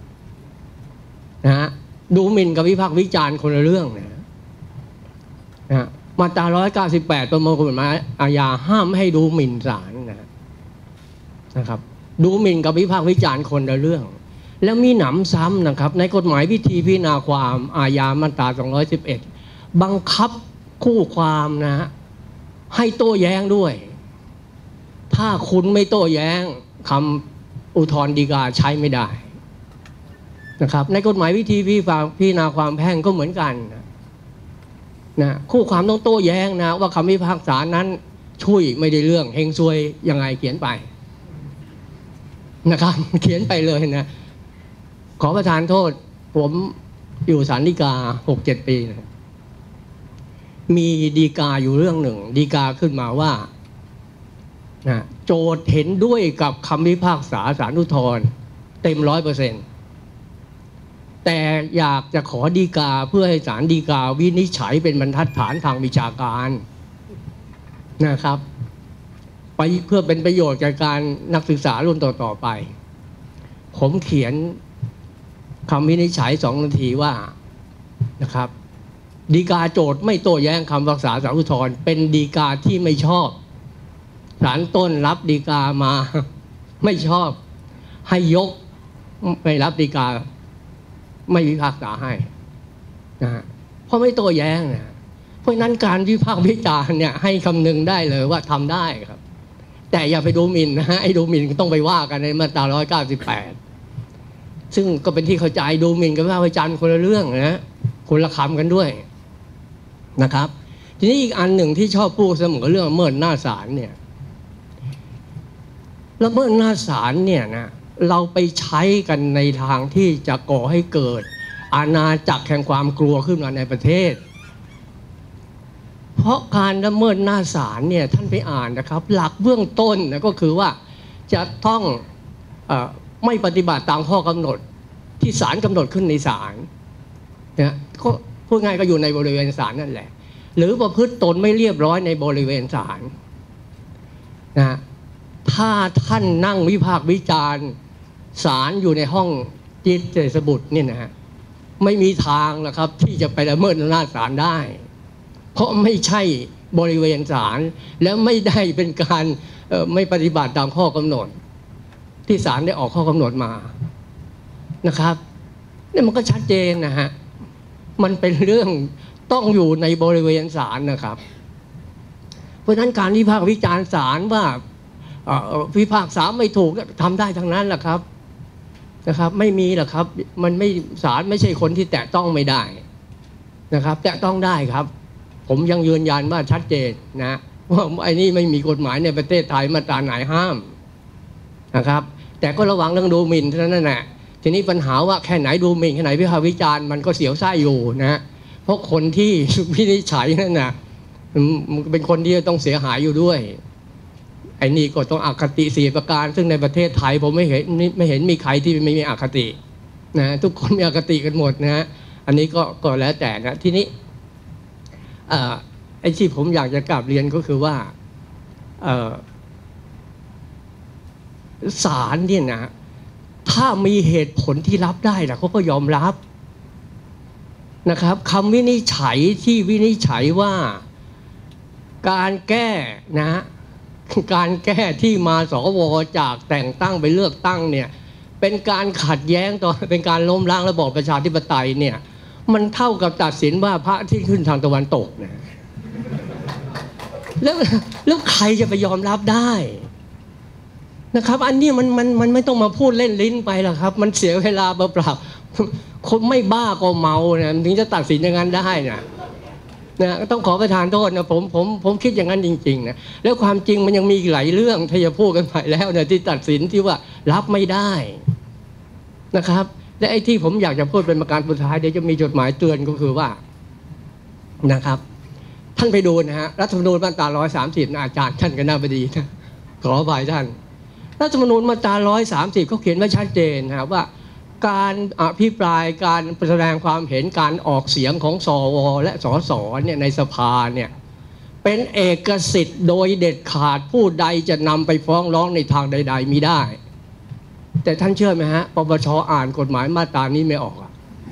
นะดูหมิ่นกับวิพากษ์วิจารณ์คนละเรื่องนะมาตรา198ประมวลกฎหมายอาญาห้ามไม่ให้ดูหมิ่นศาลนะครับดูหมิ่นกับวิพากษ์วิจารณ์คนละเรื่องแล้วมีหนำซ้ำนะครับในกฎหมายวิธีพิจารณาความอาญามาตรา211บังคับคู่ความนะให้โต้แย้งด้วยถ้าคุณไม่โต้แย้งคำอุทธรณ์ฎีกาใช้ไม่ได้นะครับในกฎหมายวิธีพิจารณาความแพ่งก็เหมือนกันนะคู่ความต้องโต้แย้งนะว่าคำพิพากษานั้นช่วยไม่ได้เรื่องเฮงซวยยังไงเขียนไปนะครับเขียนไปเลยนะขอประทานโทษผมอยู่ศาลฎีกา 6-7 ปีนะมีฎีกาอยู่เรื่องหนึ่งฎีกาขึ้นมาว่านะโจทย์เห็นด้วยกับคำพิพากษาศาลอุทธรณ์เต็ม 100%แต่อยากจะขอฎีกาเพื่อให้ศาลฎีกาวินิจฉัยเป็นบรรทัดฐานทางวิชาการนะครับไปเพื่อเป็นประโยชน์แก่การนักศึกษารุ่นต่อๆไปผมเขียนคำวินิจฉัย2 นาทีว่านะครับฎีกาโจทย์ไม่โต้แย้งคำพิพากษาศาลอุทธรณ์เป็นฎีกาที่ไม่ชอบศาลต้นรับฎีกามาไม่ชอบให้ยกไม่รับฎีกาไม่พิพากษาให้นะเพราะไม่โต้แย้งนะเพราะนั้นการวิพากษ์วิจารณ์เนี่ยให้คำนึงได้เลยว่าทำได้ครับแต่อย่าไปดูหมิ่นนะฮะไอ้ดูหมิ่นก็ต้องไปว่ากันในมาตรา198ซึ่งก็เป็นที่เข้าใจดูหมิ่นกับวิพากษ์วิจารณ์คนละเรื่องนะคนละคำกันด้วยนะครับทีนี้อีกอันหนึ่งที่ชอบพูดเสมอเรื่องละเมิดหน้าศาลเนี่ยละเมิดหน้าศาลเนี่ยนะเราไปใช้กันในทางที่จะก่อให้เกิดอาณาจักรแห่งความกลัวขึ้นมาในประเทศเพราะการละเมิดหน้าศาลเนี่ยท่านไปอ่านนะครับหลักเบื้องต้นนะก็คือว่าจะต้องไม่ปฏิบัติตามข้อกำหนดที่ศาลกำหนดขึ้นในศาลนะก็พูดง่ายก็อยู่ในบริเวณศาลนั่นแหละหรือประพฤติตนไม่เรียบร้อยในบริเวณศาลนะถ้าท่านนั่งวิพากษ์วิจารณ์ศาลอยู่ในห้องจิตเจษบุตรนี่นะฮะไม่มีทางหรอกครับที่จะไปละเมิดอำนาจศาลได้เพราะไม่ใช่บริเวณศาลแล้วไม่ได้เป็นการไม่ปฏิบัติตามข้อกำหนดที่ศาลได้ออกข้อกำหนดมานะครับนี่มันก็ชัดเจนนะฮะมันเป็นเรื่องต้องอยู่ในบริเวณศาลนะครับเพราะฉะนั้นการวิพากษ์วิจารณ์ศาลว่าพิพากษาไม่ถูกทำได้ทั้งนั้นแหละครับนะครับไม่มีหรอกครับมันไม่ศาลไม่ใช่คนที่แตะต้องไม่ได้นะครับแตะต้องได้ครับผมยังยืนยันว่าชัดเจนนะว่าไอ้นี่ไม่มีกฎหมายในประเทศไทยมาตราไหนห้ามนะครับแต่ก็ระวังเรื่องดูหมิ่นเท่านั้นแหละทีนี้ปัญหาว่าแค่ไหนดูหมิ่นแค่ไหนวิพากษ์วิจารณ์มันก็เสียวไส้อยู่นะเพราะคนที่วินิจฉัยนั่นน่ะมันเป็นคนที่ต้องเสียหายอยู่ด้วยไอ้นี่ก็ต้องอคติ4 ประการซึ่งในประเทศไทยผมไม่เห็นมีใครที่ไม่มีอคตินะทุกคนมีอคติกันหมดนะอันนี้ก็แล้วแต่นะทีนี้ไอ้ที่ผมอยากจะกราบเรียนก็คือว่าศาลเนี่ยนะถ้ามีเหตุผลที่รับได้นะเขาก็ยอมรับนะครับคำวินิจฉัยที่วินิจฉัยว่าการแก้นะการแก้ที่มาสวจากแต่งตั้งไปเลือกตั้งเนี่ยเป็นการขัดแย้งต่อเป็นการล้มล้างระบอบประชาธิปไตยเนี่ยมันเท่ากับตัดสินว่าพระอาทิตย์ขึ้นทางตะวันตกนะแล้วใครจะไปยอมรับได้นะครับอันนี้มันไม่ต้องมาพูดเล่นลิ้นไปหรอกครับมันเสียเวลาเปล่าๆคนไม่บ้าก็เมาเนี่ยถึงจะตัดสินอย่างนั้นได้นะต้องขอประทานโทษนะผมคิดอย่างนั้นจริงๆนะแล้วความจริงมันยังมีหลายเรื่องที่จะพูดกันไปแล้วเนี่ยที่ตัดสินที่ว่ารับไม่ได้นะครับและไอ้ที่ผมอยากจะพูดเป็นประการสุดท้ายเดี๋ยวจะมีจดหมายเตือนก็คือว่านะครับท่านไปดูนะฮะรัฐธรรมนูญมาตรา130นะอาจารย์ท่านก็น่าไปดีนะขออภัยท่านรัฐธรรมนูญมาตรา130เขาเขียนไว้ชัดเจนนะครับว่าการอภิปรายการแสดงความเห็นการออกเสียงของสวและสสเนี่ยในสภาเนี่ยเป็นเอกสิทธิ์โดยเด็ดขาดผู้ใดจะนำไปฟ้องร้องในทางใดๆมิได้แต่ท่านเชื่อไหมฮะปปชอ่านกฎหมายมาตรานี้ไม่ออก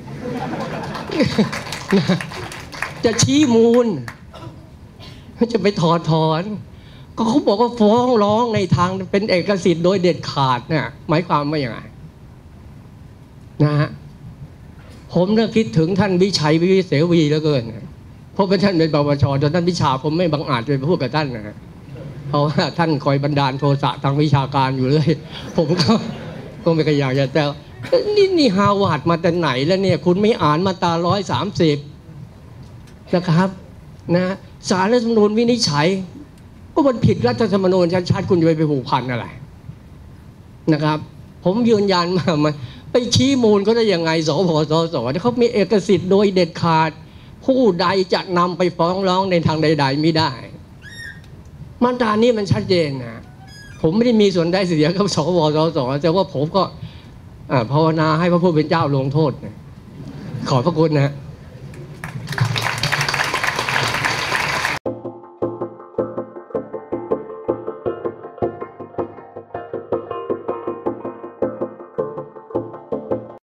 จะชี้มูลจะไปถอดถอนก็เขาบอกว่าฟ้องร้องในทางเป็นเอกสิทธิ์โดยเด็ดขาดเนี่ยหมายความว่าอย่างไรนะฮะผมเนี่ยคิดถึงท่านวิชัยวิเสวีเหลือเกินเพราะเป็นท่านเป็นปปชจนท่านวิชาผมไม่บังอาจไปพูดกับท่านนะเพราะว่าท่านคอยบันดาลโทสะทางวิชาการอยู่เลยผมก็ไม่อยากจะแต่นี่ฮาวาดมาแต่ไหนแล้วเนี่ยคุณไม่อ่านมาตรา130นะครับนะศาลรัฐธรรมนูญวินิจฉัยก็มันผิดรัฐธรรมนูญชัดๆคุณจะไปผูกพันอะไรนะครับผมยืนยันมาไปชี้มูลเขาได้ยังไงสพสสเขามีเอกสิทธิ์โดยเด็ดขาดผู้ใดจะนำไปฟ้องร้องในทางใดๆไม่ได้มาตรานี้มันชัดเจนนะผมไม่ได้มีส่วนได้เสียกับสพสสแต่ว่าผมก็ภาวนาให้พระผู้เป็นเจ้าลงโทษนะขอบพระคุณนะ